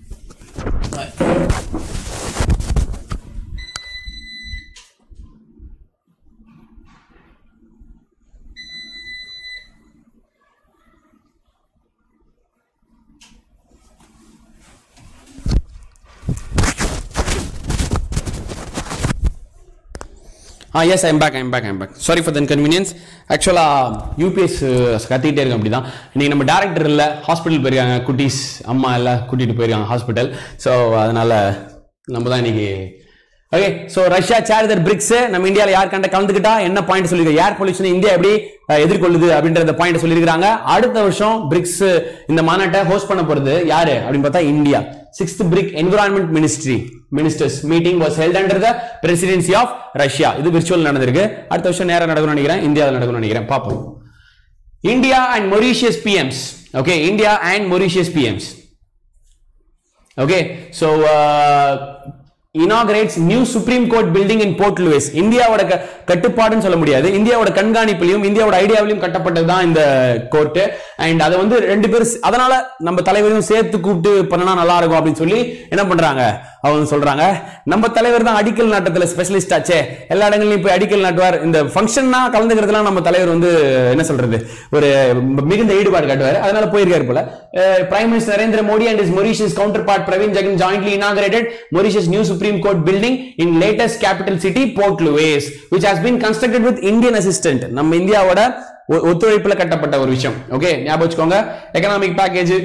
Ah yes, I'm back, I'm back, I'm back. Sorry for the inconvenience. Actually, U P S கத்திட்டே இருக்கு அப்படிதான். இன்னைக்கு நம்ம டைரக்டர் இல்ல, ஹாஸ்பிடல் போயிருக்காங்க. குட்டீஸ் அம்மா எல்லாம் கூட்டிட்டு போயிருக்காங்க ஹாஸ்பிடல். ஸோ அதனால நம்ம தான் இன்னைக்கு. Okay, so Russia chaired BRICS. நம்ம இந்தியாவில் யார் கண்ட கலந்துக்கிட்டா என்ன பாயிண்ட் சொல்லியிருக்காங்க, ஏர் பொல்யூஷன் இந்தியா எப்படி எதிர்கொள்ளுது அப்படின்ற பாயிண்ட் சொல்லியிருக்காங்க. அடுத்த வருஷம் பிரிக்ஸ் இந்த மாநாட்டை ஹோஸ்ட் பண்ண போறது யாரு அப்படின்னு பார்த்தா India. Sixth BRIC Environment Ministry Ministers meeting was held under the presidency of Russia. இது விர்ச்சுவல் நடந்திருக்கு. அடுத்த வருஷம் நேரா நடக்கும்னு நினைக்கிறேன், இந்தியாவில் நடக்கும்னு நினைக்கிறேன், பாப்போம். India and Mauritius P Ms. Okay, India and Mauritius P Ms. Okay, so uh, inaugurates new Supreme Court building in Port Louis. இந்தியாவோட கட்டுப்பாடுன்னு சொல்ல முடியாது, இந்தியாவோட கண்காணிப்பிலையும் இந்தியாவோட ஐடியாவிலையும் கட்டப்பட்டது தான் இந்த கோர்ட். அண்ட் அதை வந்து ரெண்டு பேரும், அதனால நம்ம தலைவரையும் சேர்த்து கூப்பிட்டு பண்ணனா நல்லா இருக்கும் அப்படின்னு சொல்லி என்ன பண்றாங்க, அவங்க சொல்றாங்க நம்ம தலைவர் தான் அடிக்கல் நாட்டத்துல ஸ்பெஷலிஸ்ட் ஆச்சே, எல்லா இடங்களையும் போய் அடிக்கல் நாட்டுவார், இந்த ஃபங்க்ஷன்னா கலந்துக்கிறதுலாம் நம்ம தலைவர் வந்து என்ன சொல்றது ஒரு மிகுந்த ஈடுபாடு காட்டுவார், அதனால போயிருக்காரு போல. Prime minister Narendra Modi and his Mauritius counterpart Praveen Jagan jointly inaugurated Mauritius new Supreme Court building in latest capital city Port Louis, which has been constructed with Indian assistance. நம்ம இந்தியாவோட ஒத்துழைப்புல கட்டப்பட்ட ஒரு விஷயம். ஓகே, ஞாபகம் வச்சுக்கோங்க. Economic package.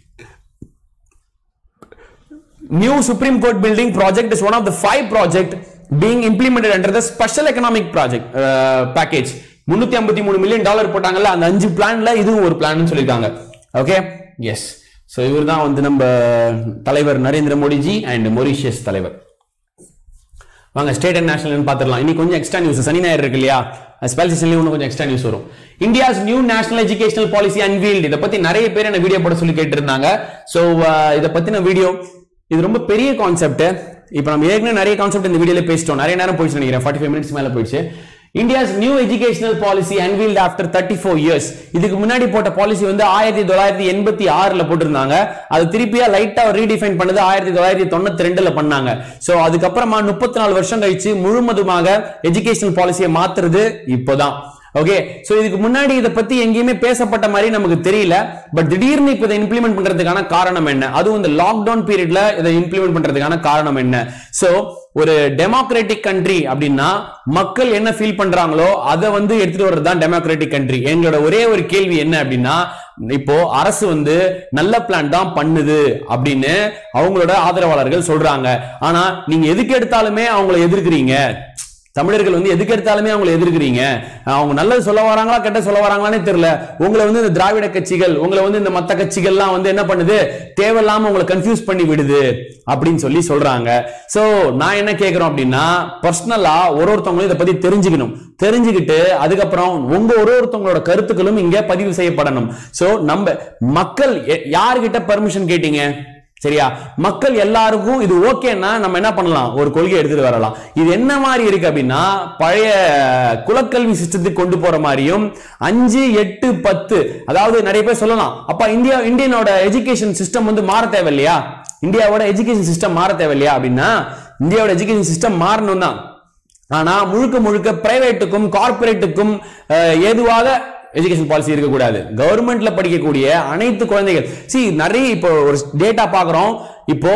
New Supreme Court building project is one of the five projects being implemented under the special economic project uh, package. முன்னூத்தி ஐம்பத்தி மூணு மில்லியன் டாலர் போட்டாங்கல்ல, அந்த அஞ்சு பிளான்ல இதுவும் ஒரு பிளான் சொல்லிருக்காங்க. Okay, yes. சோ இவர் தான் வந்து நம்ம தலைவர் நரேந்திர மோடிஜி அண்ட் மொரீஷியஸ் தலைவர். வாங்க ஸ்டேட் அண்ட் நேஷனல் பாத்துடலாம். இன்னைக்கு கொஞ்சம் எக்ஸ்ட்ரா நியூஸ், சனி ஞாயிறு இருக்கு இல்லையா, ஸ்பெல் செஷன்லயும் இன்னும் கொஞ்சம் எக்ஸ்ட்ரா நியூஸ் வரும். India's new national educational policy unveiled. இதை பத்தி நிறைய பேர் என்ன வீடியோ போட சொல்லி கேட்டு இருந்தாங்க. சோ இதை பத்தின வீடியோ, இது ரொம்ப பெரிய கான்செப்ட். இப்போ நம்ம ஏற்கனவே நிறைய கான்செப்ட் இந்த வீடியோல பேசிட்டோம், நிறைய நேரம் போயிடுச்சு நினைக்கிறேன், ஃபார்ட்டி ஃபைவ் மினிட்ஸ் மேல போயிடுச்சு. India's new educational policy unveiled after thirty-four years. இதுக்கு முன்னாடி போட்ட பாலிசி வந்து ஆயிரத்தி தொள்ளாயிரத்தி எண்பத்தி ஆறுல போட்டிருந்தாங்க, அது திருப்பியா லைட்டா ரீடிஃபைன் பண்ணது ஆயிரத்தி தொள்ளாயிரத்தி தொண்ணூத்தி ரெண்டுல பண்ணாங்க. சோ அதுக்கப்புறமா முப்பத்தி நாலு வருஷம் கழிச்சு முழுவதுமாக எஜுகேஷனல் பாலிசியை மாத்துறது இப்போதான். ஓகே, சோ இதுக்கு முன்னாடி இத பத்தி எங்கேயுமே பேசப்பட்ட மாதிரி நமக்கு தெரியல. பட் திடீர்னு இப்ப இதை இம்ப்ளிமெண்ட் பண்றதுக்கான காரணம் என்ன, அதுவும் இந்த லாக்டவுன் பீரியட்ல இதை இம்ப்ளிமெண்ட் பண்றதுக்கான காரணம் என்ன? சோ ஒரு டெமோக்ராட்டிக் கண்ட்ரி அப்படின்னா மக்கள் என்ன ஃபீல் பண்றாங்களோ அதை வந்து எடுத்துட்டு வர்றது தான் டெமோக்ராட்டிக் கண்ட்ரி. எங்களோட ஒரே ஒரு கேள்வி என்ன அப்படின்னா, இப்போ அரசு வந்து நல்ல பிளான் தான் பண்ணுது அப்படின்னு அவங்களோட ஆதரவாளர்கள் சொல்றாங்க. ஆனா நீங்க எதுக்கு எடுத்தாலுமே அவங்களை எதிர்க்கிறீங்க. தமிழர்கள் வந்து எதுக்கு எடுத்தாலுமே அவங்களை எதிர்க்கிறீங்க. அவங்க நல்லது சொல்ல வராங்களா கெட்ட சொல்ல வராங்களானே தெரியல. உங்களை வந்து இந்த திராவிட கட்சிகள், உங்களை வந்து இந்த மத்த கட்சிகள்லாம் வந்து என்ன பண்ணுது, தேவையில்லாம உங்களை கன்ஃபியூஸ் பண்ணி விடுது அப்படின்னு சொல்லி சொல்றாங்க. சோ நான் என்ன கேட்கிறோம் அப்படின்னா, பர்சனலா ஒரு ஒருத்தவங்களும் இதை பத்தி தெரிஞ்சுக்கணும். தெரிஞ்சுக்கிட்டு அதுக்கப்புறம் உங்க ஒரு ஒருத்தவங்களோட கருத்துக்களும் இங்க பதிவு செய்யப்படணும். சோ நம்ம மக்கள் யாருகிட்ட பர்மிஷன் கேட்டீங்க? சரியா, மக்கள் எல்லாருக்கும் இது ஓகேன்னா நம்ம என்ன பண்ணலாம், ஒரு கொள்கை எடுத்துட்டு வரலாம். இது என்ன மாதிரி இருக்கு அப்படின்னா, பழைய குலக்கல்வி சிஸ்டத்துக்கு கொண்டு போற மாதிரியும் அஞ்சு எட்டு பத்து, அதாவது நிறைய பேர் சொல்லலாம், அப்பா இந்தியா இந்தியனோட எஜுகேஷன் சிஸ்டம் வந்து மாற தேவையில்லையா, இந்தியாவோட எஜுகேஷன் சிஸ்டம் மாற தேவையில்லையா அப்படின்னா, இந்தியாவோட எஜுகேஷன் சிஸ்டம் மாறணும் தான். ஆனா முழுக்க முழுக்க பிரைவேட்டுக்கும் கார்பரேட்டுக்கும் ஏதுவாக எஜுகேஷன் பாலிசி இருக்க கூடாது. கவர்மெண்ட்ல படிக்கக்கூடிய அனைத்து குழந்தைகள், சி நிறைய இப்போ ஒரு டேட்டா பாக்குறோம். இப்போ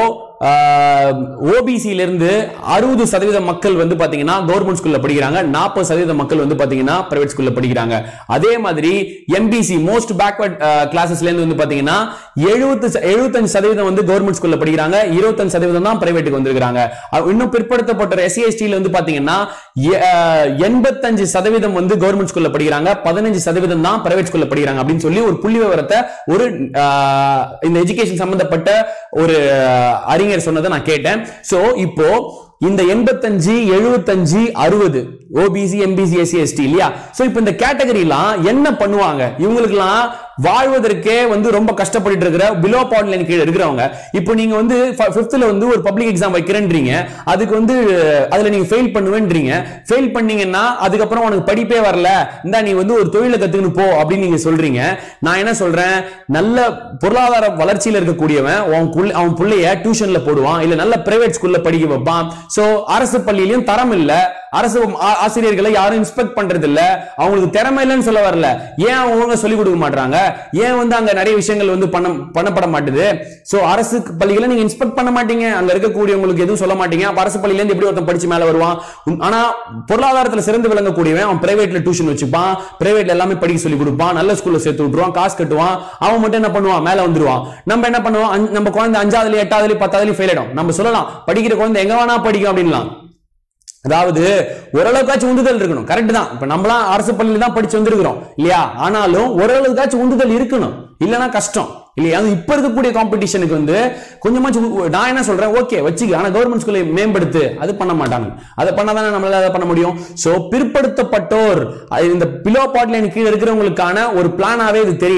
ஓபிசில இருந்து அறுபது சதவீத மக்கள் வந்து பாத்தீங்கன்னா கவர்மெண்ட் ஸ்கூல்ல படிக்கிறாங்க, நாற்பது சதவீத மக்கள் வந்து பாத்தீங்கன்னா பிரைவேட் ஸ்கூல்ல படிக்கிறாங்க. அதே மாதிரி எம்பிசி மோஸ்ட் பேக்வர்ட் கிளாஸஸ்ல இருந்து வந்து பாத்தீங்கன்னா எழுபது எழுபத்தஞ்சு சதவீதம் வந்து கவர்மெண்ட் ஸ்கூல்ல படிக்கிறாங்க, இருபத்தஞ்சு சதவீதம் தான் பிரைவேட்டுக்கு வந்திருக்காங்க. இன்னும் பிற்படுத்தப்பட்ட எஸ்சி எஸ்டில வந்து பாத்தீங்கன்னா எண்பத்தஞ்சு சதவீதம் வந்து கவர்மெண்ட் ஸ்கூல்ல படிக்கிறாங்க, பதினஞ்சு சதவீதம் தான் பிரைவேட் ஸ்கூல்ல படிக்கிறாங்க அப்படின்னு சொல்லி ஒரு புள்ளி விவரத்தை ஒரு இந்த எஜுகேஷன் சம்பந்தப்பட்ட ஒரு அறிஞர் சொன்னதை நான் கேட்டேன். சோ இப்போ இந்த எண்பத்தஞ்சு எழுபத்தஞ்சு அறுபது ஓபிசி எம்பிசி எஸ்சி எஸ்டி இல்லையா, சோ இப்போ இந்த கேட்டகரிலாம் என்ன பண்ணுவாங்க, இவங்களுக்குலாம் வாழ்வதற்கே வந்து ரொம்ப கஷ்டப்பட்டு இருக்கிற பிலோ பாவர்ட்டி லைன் கீழே இருக்கிறவங்க, இப்போ நீங்க வந்து ஃபிஃப்த்ல வந்து ஒரு பப்ளிக் எக்ஸாம் வைக்கிறேன்றீங்க, அதுக்கு வந்து அதுல நீங்க ஃபெயில் பண்ணுவேன்றீங்க, ஃபெயில் பண்ணீங்கன்னா அதுக்கப்புறம் உனக்கு படிப்பே வரல, இந்த நீ வந்து ஒரு தொழிலை கத்துக்கணும் போ அப்படின்னு நீங்க சொல்றீங்க. நான் என்ன சொல்றேன், நல்ல பொருளாதார வளர்ச்சியில் இருக்கக்கூடியவன் அவன் பிள்ளைய டியூஷன்ல போடுவான், இல்ல நல்ல பிரைவேட் ஸ்கூல்ல படிக்க வைப்பான். சோ அரசு பள்ளியிலும் தரம் இல்ல, அரசு ஆசிரியர்களை யாரும் இன்ஸ்பெக்ட் பண்றது இல்ல, அவங்களுக்கு திறமை இல்லைன்னு சொல்ல வரல, ஏன் அவங்க சொல்லிக் கொடுக்க மாட்டாங்க, ஏன் வந்து அங்க நிறைய விஷயங்கள் வந்து பண்ண பண்ணப்பட மாட்டுது. சோ அரசு பள்ளிகளை நீங்க இன்ஸ்பெக்ட் பண்ண மாட்டீங்க, அங்க இருக்கக்கூடியவங்களுக்கு எதுவும் சொல்ல மாட்டீங்க. அப்ப அரசு பள்ளியில இருந்து எப்படி ஒருத்தன் படிச்சு மேல வருவான்? ஆனா பொருளாதாரத்துல சிறந்து விளங்கக்கூடியவன் அவன் பிரைவேட்ல டியூஷன் வச்சுப்பான், பிரைவேட்ல எல்லாமே படிக்க சொல்லி கொடுப்பான், நல்ல ஸ்கூல்ல சேர்த்து விட்டுருவான், காசு கட்டுவான், அவன் மட்டும் என்ன பண்ணுவான், மேல வந்துருவான். நம்ம என்ன பண்ணுவோம், நம்ம குழந்தை அஞ்சாவதுல எட்டாவதுல பத்தாவதுல ஃபெயில் ஆயிடும். நம்ம சொல்லலாம் படிக்கிற குழந்தை எங்க வேணா படிக்கும் அப்படின்லாம். அதாவது ஓரளவுக்காச்சும் உந்துதல் இருக்கணும், கரெக்ட் தான். இப்ப நம்மளாம் அரசு பள்ளியில தான் படிச்சு வந்திருக்கிறோம் இல்லையா, ஆனாலும் ஓரளவுக்காச்சும் உந்துதல் இருக்கணும், இல்லைன்னா கஷ்டம் இல்லையா. இப்ப இருக்கக்கூடிய காம்படிஷனுக்கு வந்து கொஞ்சமாச்சும் நான் என்ன சொல்றேன், ஓகே வச்சுக்க, ஆனா கவர்மெண்ட் ஸ்கூலை மேம்படுத்து, அது பண்ண மாட்டாங்க. அதை பண்ணாதானே நம்மளால அதை பண்ண முடியும். சோ பிற்படுத்தப்பட்டோர் இந்த பிலோ பாவர்ட்டி லைன் கீழே இருக்கிறவங்களுக்கான ஒரு பிளானாவே இது தெரியல.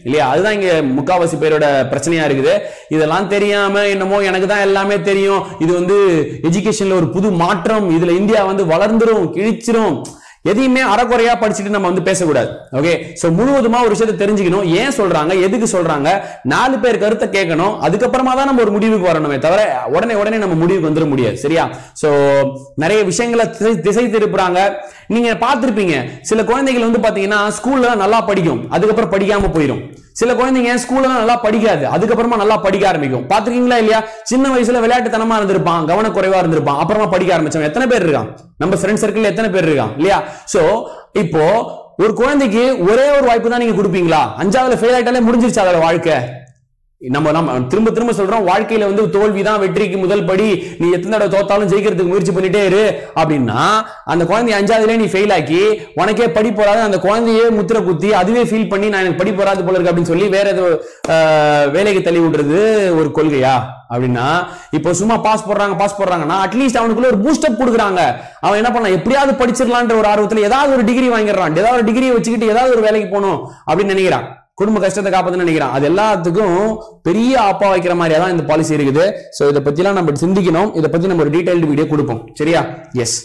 இல்லையா? அதுதான் இங்க முக்காவாசி பேரோட பிரச்சனையா இருக்குது. இதெல்லாம் தெரியாம என்னமோ எனக்கு தான் எல்லாமே தெரியும், இது வந்து எஜுகேஷன்ல ஒரு புது மாற்றம், இதுல இந்தியா வந்து வளர்ந்துரும் கிழிச்சிரும், எதையுமே அறக்குறையா படிச்சுட்டு நம்ம வந்து பேசக்கூடாது. ஓகே, சோ முழுவதுமா ஒரு விஷயத்தை தெரிஞ்சுக்கணும். ஏன் சொல்றாங்க, எதுக்கு சொல்றாங்க, நாலு பேர் கருத்தை கேட்கணும், அதுக்கப்புறமா தான் நம்ம ஒரு முடிவுக்கு வரணுமே தவிர உடனே உடனே நம்ம முடிவுக்கு வந்துட முடியாது. சரியா? சோ நிறைய விஷயங்களை திசை திருப்புறாங்க. நீங்க பார்த்திருப்பீங்க, சில குழந்தைகள் வந்து பாத்தீங்கன்னா ஸ்கூல்ல நல்லா படிக்கும், அதுக்கப்புறம் படிக்காம போயிடும். சில குழந்தைங்க ஸ்கூல்ல நல்லா படிக்காது, அதுக்கப்புறமா நல்லா படிக்க ஆரம்பிக்கும். பாத்துருக்கீங்களா இல்லையா? சின்ன வயசுல விளையாட்டுத்தனமா இருந்திருப்பான், கவனக்குறைவா இருந்திருப்பான், அப்புறமா படிக்க ஆரம்பிச்சவன் எத்தனை பேர் இருக்கான்? நம்ம ஃப்ரெண்ட் சர்க்கிள் எத்தனை பேர் இருக்கான் இல்லையா? சோ இப்போ ஒரு குழந்தைக்கு ஒரே ஒரு வாய்ப்பு தான் நீங்க கொடுப்பீங்களா? அஞ்சாவதுல ஃபெயில் ஆயிட்டாலே முடிஞ்சிருச்சு அதோட வாழ்க்கை. நம்ம நம்ம திரும்ப திரும்ப சொல்றோம், வாழ்க்கையில வந்து தோல்விதான் வெற்றிக்கு முதல் படி, நீ எத்தனை தடவை தோத்தாலும் ஜெயிக்கிறதுக்கு முயற்சி பண்ணிட்டே இரு அப்படின்னா, அந்த குழந்தை அஞ்சாவதுல நீ ஃபெயில் ஆக்கி உனக்கே படி போறாது, அந்த குழந்தையே முத்திர குத்தி அதுவே ஃபீல் பண்ணி நான் எனக்கு படி போறாது போல இருக்கு அப்படின்னு சொல்லி வேற ஏதோ வேலைக்கு தள்ளி விடுறது ஒரு கொள்கையா? அப்படின்னா இப்போ சும்மா பாஸ் போடுறாங்க பாஸ் போடுறாங்கன்னா அட்லீஸ்ட் அவனுக்குள்ள ஒரு பூஸ்டப் கொடுக்குறாங்க. அவன் என்ன பண்ண, எப்படியாவது படிச்சிடலான்ற ஒரு ஆர்வத்துல ஏதாவது ஒரு டிகிரி வாங்கிடுறான், ஏதாவது ஒரு டிகிரியை வச்சுக்கிட்டு ஏதாவது ஒரு வேலைக்கு போகணும் அப்படின்னு நினைக்கிறான், குடும்ப கஷ்டத்தை காப்பாத்துன்னு நினைக்கிறான். அது எல்லாத்துக்கும் பெரிய ஆப்பா வைக்கிற மாதிரியா தான் இந்த பாலிசி இருக்குது. சோ இதை பத்தி எல்லாம் நம்ம சிந்திக்கணும். இதை பத்தி நம்ம ஒரு டீடைல்டு வீடியோ கொடுப்போம். சரியா? எஸ்.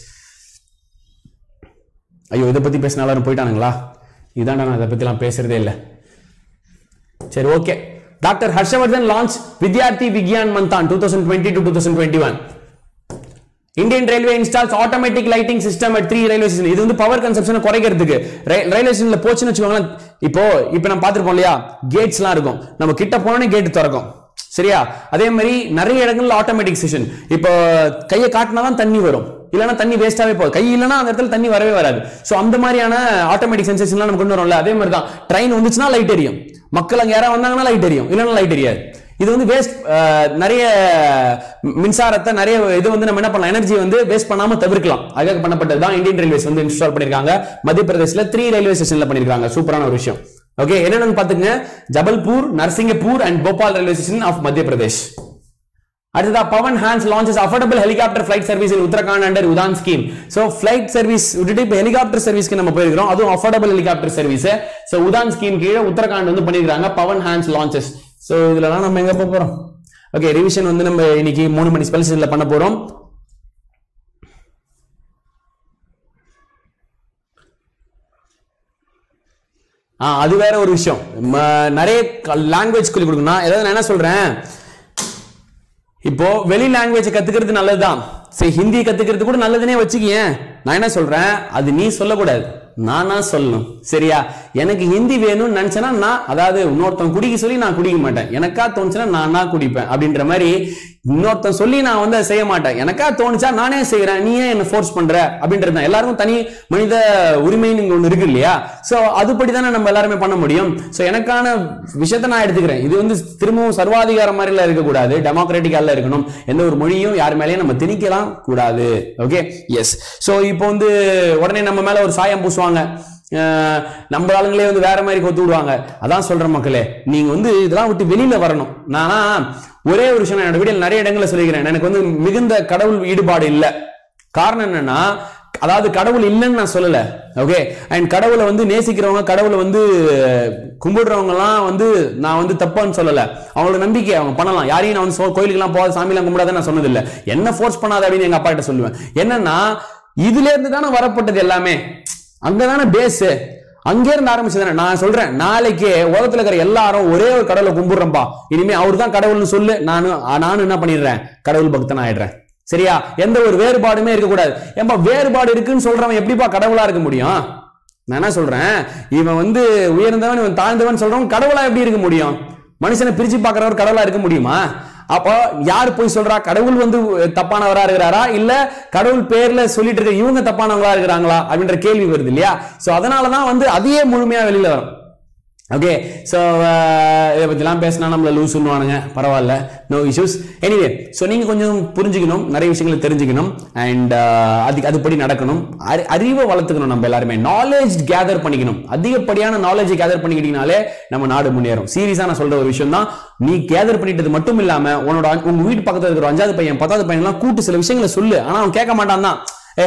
ஐயோ, இதை பத்தி பேசின எல்லாரும் போயிட்டானுங்களா? இதாண்டா நான் இதை பத்தி எல்லாம் பேசுறதே இல்லை. சரி, okay. Doctor Harshvardhan launch Vidyarthi Vigyan Manthan twenty twenty to twenty twenty-one. Indian Railway installs automatic lighting system at three railway stations. இது வந்து பவர் கன்சம்ப்ஷனை குறைக்கிறதுக்கு ரயில்வே ஸ்டேஷன்ல போச்சுன்னு வச்சுக்கோங்களேன். இப்போ இப்போ நம்ம பார்த்திருப்போம் இல்லையா, கேட்ஸ்லாம் இருக்கும், நம்ம கிட்ட போனோடனே கேட் திறக்கும். சரியா? அதே மாதிரி நிறைய இடங்கள்ல ஆட்டோமேட்டிக் ஸ்டேஷன். இப்போ கையை காட்டினாதான் தண்ணி வரும், இல்லைன்னா தண்ணி வேஸ்டாவே போகுது, கை இல்லைன்னா அந்த இடத்துல தண்ணி வரவே வராது. சோ அந்த மாதிரியான ஆட்டோமேட்டிக் சென்சேஷன்லாம் நம்ம கொண்டு வரோம்ல, அதே மாதிரி தான் ட்ரெயின் வந்துச்சுன்னா லைட் எரியும், மக்கள் அங்க யாராவது வந்தாங்கன்னா லைட் எரியும், இல்லைன்னா லைட் எரியாது. இது வந்து வேஸ்ட், நிறைய மின்சாரத்தை நிறைய இது வந்து நம்ம என்ன பண்ணலாம், எனர்ஜி வந்து வேஸ்ட் பண்ணாம தவிர்க்கலாம். அதுக்காக பண்ணப்பட்டது தான் இந்தியன் ரயில்வேஸ் வந்து இன்ஸ்டால் பண்ணிருக்காங்க. மத்திய பிரதேசல த்ரீ ரயில்வே ஸ்டேஷன்ல பண்ணிருக்காங்க. சூப்பரான ஒரு விஷயம். ஓகே, என்னன்னு பாத்துங்க, Jabalpur, Narsinghpur and Bhopal railway station of Madhya Pradesh. அடுத்ததா Pawan Hans launches affordable helicopter flight service in Uttarakhand under Udan scheme. So flight service விட்டுட்டு இப்போ ஹெலிகாப்டர் சர்வீஸ்க்கு நம்ம போயிருக்கிறோம், அதுவும் affordable helicopter service. So Udan scheme கீழே உத்தரகாண்ட் வந்து பண்ணிருக்காங்க பவன் ஹான்ஸ் லான்ச்சஸ். சோ இதுலலாம் நம்ம எங்க போறோம்? ஓகே, ரிவிஷன் வந்து நம்ம இன்னைக்கு மூணு மணி ஸ்பெஷல்ல பண்ண போறோம். அது வேற ஒரு விஷயம். நிறைய லாங்குவேஜ் சொல்லி கொடுக்கணும். ஏதாவது நான் என்ன சொல்றேன், இப்போ வெளி லாங்குவேஜ் கத்துக்கிறது நல்லதுதான், சரி ஹிந்தி கத்துக்கிறது கூட நல்லதுன்னே வச்சுக்கேன். நான் என்ன சொல்றேன், அது நீ சொல்லக்கூடாது, நானா சொல்லணும். சரியா? எனக்கு ஹிந்தி வேணும்னு நினைச்சேன்னா நான், அதாவது இன்னொருத்தன் குடிக்க சொல்லி நான் குடிக்க மாட்டேன், எனக்கா தோணுச்சுன்னா நானா குடிப்பேன் அப்படின்ற மாதிரி. இன்னொருத்தன் சொல்லி நான் வந்து அதை செய்ய மாட்டேன், எனக்கா தோணுச்சா நானே செய்யறேன், நீ ஏன் என்ன ஃபோர்ஸ் பண்ற அப்படின்றது. எல்லாருக்கும் தனி மனித உரிமைன்னு ஒண்ணு இருக்கு இல்லையா? சோ அதுபடி தானே நம்ம எல்லாருமே பண்ண முடியும். சோ எனக்கான விஷயத்த நான் எடுத்துக்கிறேன். இது வந்து திரும்பவும் சர்வாதிகாரம் மாதிரி எல்லாம் இருக்கக்கூடாது, டெமோக்ராட்டிக்கா இருக்கணும். எந்த ஒரு மொழியும் யார் மேலேயும் நம்ம திணிக்கலாம் கூடாது. Okay, yes. சோ இப்போ வந்து உடனே நம்ம மேல ஒரு சாயம் பூசுவாங்க, நம்ம ஆளுங்களே வந்து வேற மாதிரி கொத்து விடுவாங்க. அதான் சொல்ற மக்களே, நீங்க வந்து இதெல்லாம் விட்டு வெளியில வரணும். நானா ஒரே ஒரு விஷயம் என்னோட வீடியோல நிறைய இடங்களில் சொல்லிக்கிறேன், எனக்கு வந்து மிகுந்த கடவுள் ஈடுபாடு இல்லை. காரணம் என்னன்னா, அதாவது கடவுள் இல்லைன்னு நான் சொல்லல. ஓகே, அண்ட் கடவுளை வந்து நேசிக்கிறவங்க, கடவுளை வந்து கும்பிடுறவங்க எல்லாம் வந்து நான் வந்து தப்பான்னு சொல்லல. அவங்களோட நம்பிக்கை அவங்க பண்ணலாம். யாரையும் நான் வந்து கோயிலுக்கு எல்லாம் போகாத, சாமி எல்லாம் கும்பிடாத நான் சொன்னது இல்லை. என்ன ஃபோர்ஸ் பண்ணாத அப்படின்னு எங்க அப்பா கிட்ட சொல்லுவேன். என்னன்னா, இதுல இருந்து தானே வரப்பட்டது எல்லாமே, அங்கதானே பேஸ், அங்கே இருந்து ஆரம்பிச்சதானே. நான் சொல்றேன், நாளைக்கு உலகத்துல இருக்கிற எல்லாரும் ஒரே ஒரு கடவுளை கும்பிடுறப்பா, இனிமே அவர் தான் கடவுள்னு சொல்லு, நானும் நானும் என்ன பண்ணிடுறேன், கடவுள் பக்தன் ஆயிடுறேன். சரியா? எந்த ஒரு வேறுபாடுமே இருக்கக்கூடாது. ஏன்பா வேறுபாடு இருக்குன்னு சொல்றவன் எப்படிப்பா கடவுளா இருக்க முடியும்? நான் என்ன சொல்றேன், இவன் வந்து உயர்ந்தவன் இவன் தாழ்ந்தவன் சொல்றவன் கடவுளா எப்படி இருக்க முடியும்? மனுஷனை பிரிச்சு பாக்குறவர் கடவுளா இருக்க முடியுமா? அப்போ யார் போய் சொல்றா, கடவுள் வந்து தப்பானவரா இருக்கிறாரா, இல்ல கடவுள் பேர்ல சொல்லிட்டு இருக்க இவங்க தப்பானவங்களா இருக்கிறாங்களா அப்படின்ற கேள்வி வருது இல்லையா? சோ அதனாலதான் வந்து அதையே முழுமையா வெளியில வரும். ஓகே, சோ இதை பத்திலாம் பேசினா நம்மள லூஸ் சொல்லுவானுங்க, பரவாயில்ல, நோ இஷ்யூஸ். எனிவே, சோ நீங்க கொஞ்சம் புரிஞ்சுக்கணும், நிறைய விஷயங்களை தெரிஞ்சுக்கணும், அண்ட் அதுக்கு அதுபடி நடக்கணும், அறிவை வளர்த்துக்கணும். நம்ம எல்லாருமே நாலேஜ் கேதர் பண்ணிக்கணும். அதிகப்படியான நாலேஜ் கேதர் பண்ணிக்கிட்டீங்கனாலே நம்ம நாடு முன்னேறும். சீரியஸா நான் சொல்ற ஒரு விஷயம் தான். நீ கேதர் பண்ணிட்டது மட்டும் இல்லாம உன்னோட உங்க வீட்டு பக்கத்துல இருக்கிற அஞ்சாவது பையன் பத்தாவது பையன் எல்லாம் கூட்டு சில விஷயங்களை சொல்லு. ஆனா அவன் கேட்க மாட்டான் தான். ஏ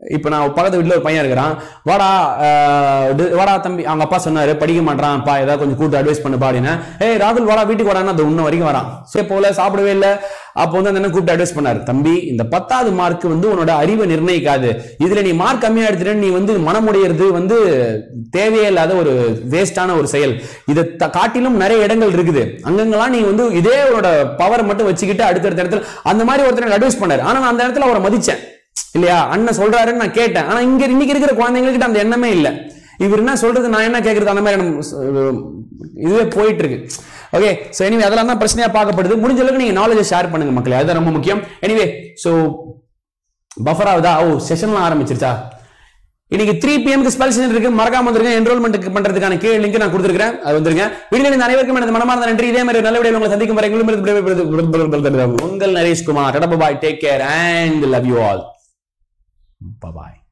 இப்ப நான் பக்கத்து வீட்டுல ஒரு பையன் இருக்கிறான், வாடா வாடா தம்பி, அவங்க அப்பா சொன்னாரு படிக்க மாட்டான் பா, ஏதாவது கொஞ்சம் கூட்டு அட்வைஸ் பண்ணுப்பா அப்படின்னா, ஏய் ராகுல் வாடா வீட்டுக்கு வாடான்னு அது இன்ன வரைக்கும் வரான். சரி போல சாப்பிடவே இல்லை. அப்போ வந்து அந்த கூப்பிட்டு அட்வைஸ் பண்ணாரு, தம்பி இந்த பத்தாவது மார்க் வந்து உன்னோட அறிவை நிர்ணயிக்காது, இதுல நீ மார்க் கம்மியா எடுத்துட்டு நீ வந்து மனமுடையிறது வந்து தேவையே இல்லாத ஒரு வேஸ்டான ஒரு செயல். இதை காட்டிலும் நிறைய இடங்கள் இருக்குது, அங்கங்கெல்லாம் நீ வந்து இதே உன்னோட பவர் மட்டும் வச்சுக்கிட்டு அடுத்தடுத்த இடத்துல அந்த மாதிரி ஒருத்தர் அட்வைஸ் பண்ணாரு. ஆனா நான் அந்த இடத்துல அவரை மதிச்சேன் இல்லையா, அண்ணன் சொல்றாருன்னு நான் கேட்டேன். ஆனா இங்க இன்னைக்கு இருக்கிற குழந்தைங்களுக்கு அந்த எண்ணமே இல்லை. இவர் என்ன சொல்றது நான் என்ன கேட்கறது, அந்த மாதிரி இதுவே போயிட்டு இருக்கு. ஓகே, சோ எனிவே அதெல்லாம் தான் பிரச்சனையா பார்க்கப்படுது. முடிஞ்ச அளவுக்கு நீங்க நாலேஜ் ஷேர் பண்ணுங்க மக்களே, அதுதான் ரொம்ப முக்கியம். எனிவே சோ பஃபர் ஆகுதா? ஓ செஷன்லாம் ஆரம்பிச்சிருச்சா? இன்னைக்கு த்ரீ பிஎம்க்கு ஸ்பெல் செஷன் இருக்கு, மறக்காம வந்துருங்க. என்ரோல்மெண்ட் பண்றதுக்கான கீழே லிங்க் நான் கொடுத்துருக்கேன், அது வந்துருங்க. வீடியோ இந்த அனைவருக்கும் எனது மனமார்ந்த நன்றி. இதே மாதிரி நல்ல வீடியோ உங்களை சந்திக்கும் வரை உங்கள் Nareshkumar. Bye, take care and love you all. Bye bye.